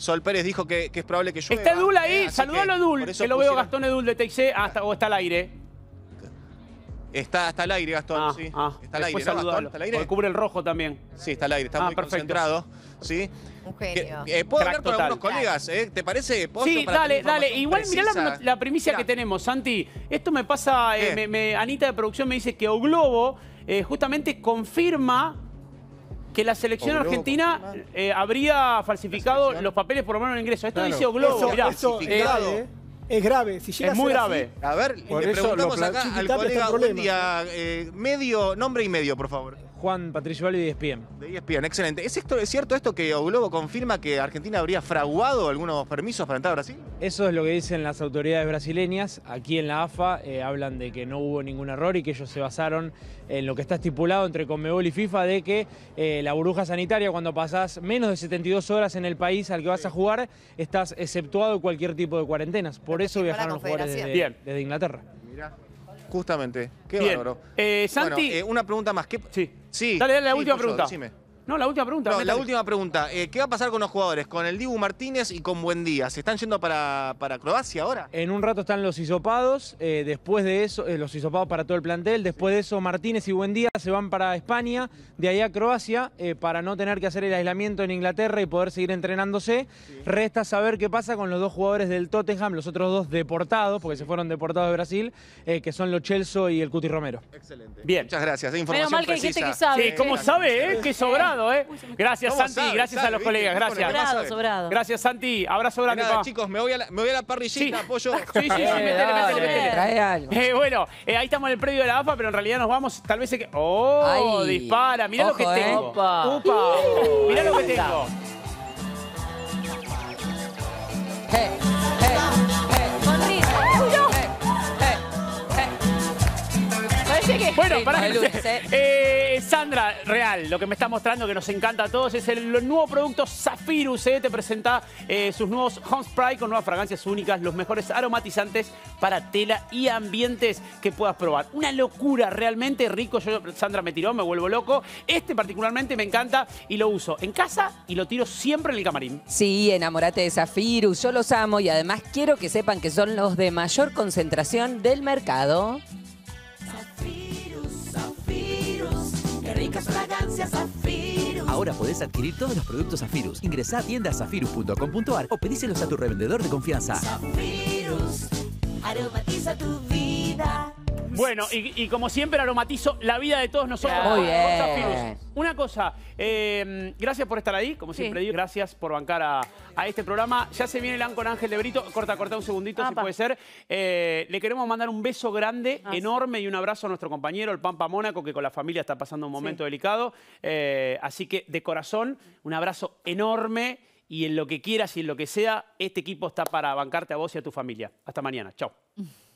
Sol Pérez dijo que es probable que llueva. ¿Está Edul ahí? Saludalo a Edul, que lo veo Gastón Edul de TIC, o está al aire. Está al aire, Gastón, sí. Está al aire, ¿no, Gastón? ¿Está al aire? Porque cubre el rojo también. Sí, está al aire, está muy concentrado. ¿Sí? Un genio. ¿Puedo hablar con algunos colegas? ¿Te parece? Sí, dale. Igual mirá la primicia que tenemos, Santi. Esto me pasa, Anita de producción me dice que O Globo justamente confirma que la selección argentina habría falsificado los papeles por lo menos en ingreso. Esto dice O Globo, mirá. Eso es grave. Si llega es muy grave. A ver, le preguntamos acá al colega buen día, nombre y medio, por favor. Juan Patricio Valli de ESPN. De ESPN, excelente. ¿Es cierto esto que O Globo confirma que Argentina habría fraguado algunos permisos para entrar a Brasil? Eso es lo que dicen las autoridades brasileñas. Aquí en la AFA hablan de que no hubo ningún error y que ellos se basaron en lo que está estipulado entre Conmebol y FIFA de que la burbuja sanitaria, cuando pasás menos de 72 horas en el país al que vas a jugar, estás exceptuado de cualquier tipo de cuarentenas. Por eso viajaron los jugadores desde Inglaterra. Mirá. Justamente. Qué Bien. bárbaro. Santi. Bueno, una pregunta más. Sí. Dale, la última pregunta. Decime. No, la última pregunta. No, la última pregunta. ¿Qué va a pasar con los jugadores? Con el Dibu Martínez y con Buendía. ¿Se están yendo para Croacia ahora? En un rato están los hisopados. Después de eso, los hisopados para todo el plantel. Después de eso, Martínez y Buendía se van para España. De ahí a Croacia, para no tener que hacer el aislamiento en Inglaterra y poder seguir entrenándose. Sí. Resta saber qué pasa con los dos jugadores del Tottenham, los otros dos deportados, porque se fueron deportados de Brasil, que son Lo Celso y el Cuti Romero. Excelente. Bien. Muchas gracias. Información Menos mal que hay precisa. gente que sabe. Sí, ¿cómo sabe, Qué sobrado, Gracias, Santi. Gracias a los colegas. Gracias. Sobrado. Gracias, Santi. Abrazo grande, Nada, chicos, me voy a la parrillita, apoyo. Sí, métele. Trae algo. Bueno, ahí estamos en el predio de la AFA, pero en realidad nos vamos, tal vez ¡Oh! Ay. Dispara. Mirá lo que tengo. Upa. Mirá lo que tengo. Bueno, para Sandra, real, lo que me está mostrando que nos encanta a todos es el nuevo producto Zafirus. Te presenta sus nuevos Home Spray con nuevas fragancias únicas, los mejores aromatizantes para tela y ambientes que puedas probar. Una locura, realmente rico. Sandra me tiró, me vuelvo loco. Este particularmente me encanta y lo uso en casa y lo tiro siempre en el camarín. Sí, enamórate de Zafirus. Yo los amo y además quiero que sepan que son los de mayor concentración del mercado. Ahora podés adquirir todos los productos Zafirus. Ingresá a tiendazafirus.com.ar o pedíselos a tu revendedor de confianza. Zafirus, aromatiza tu vida. Bueno, y como siempre aromatizo la vida de todos nosotros. Muy bien. Una cosa, gracias por estar ahí, como siempre digo, gracias por bancar a este programa. Ya se viene el An con Ángel de Brito. Corta un segundito, si puede ser. Le queremos mandar un beso grande, enorme y un abrazo a nuestro compañero, el Pampa Mónaco, que con la familia está pasando un momento delicado. Así que, de corazón, un abrazo enorme y en lo que quieras y en lo que sea, este equipo está para bancarte a vos y a tu familia. Hasta mañana. Chau.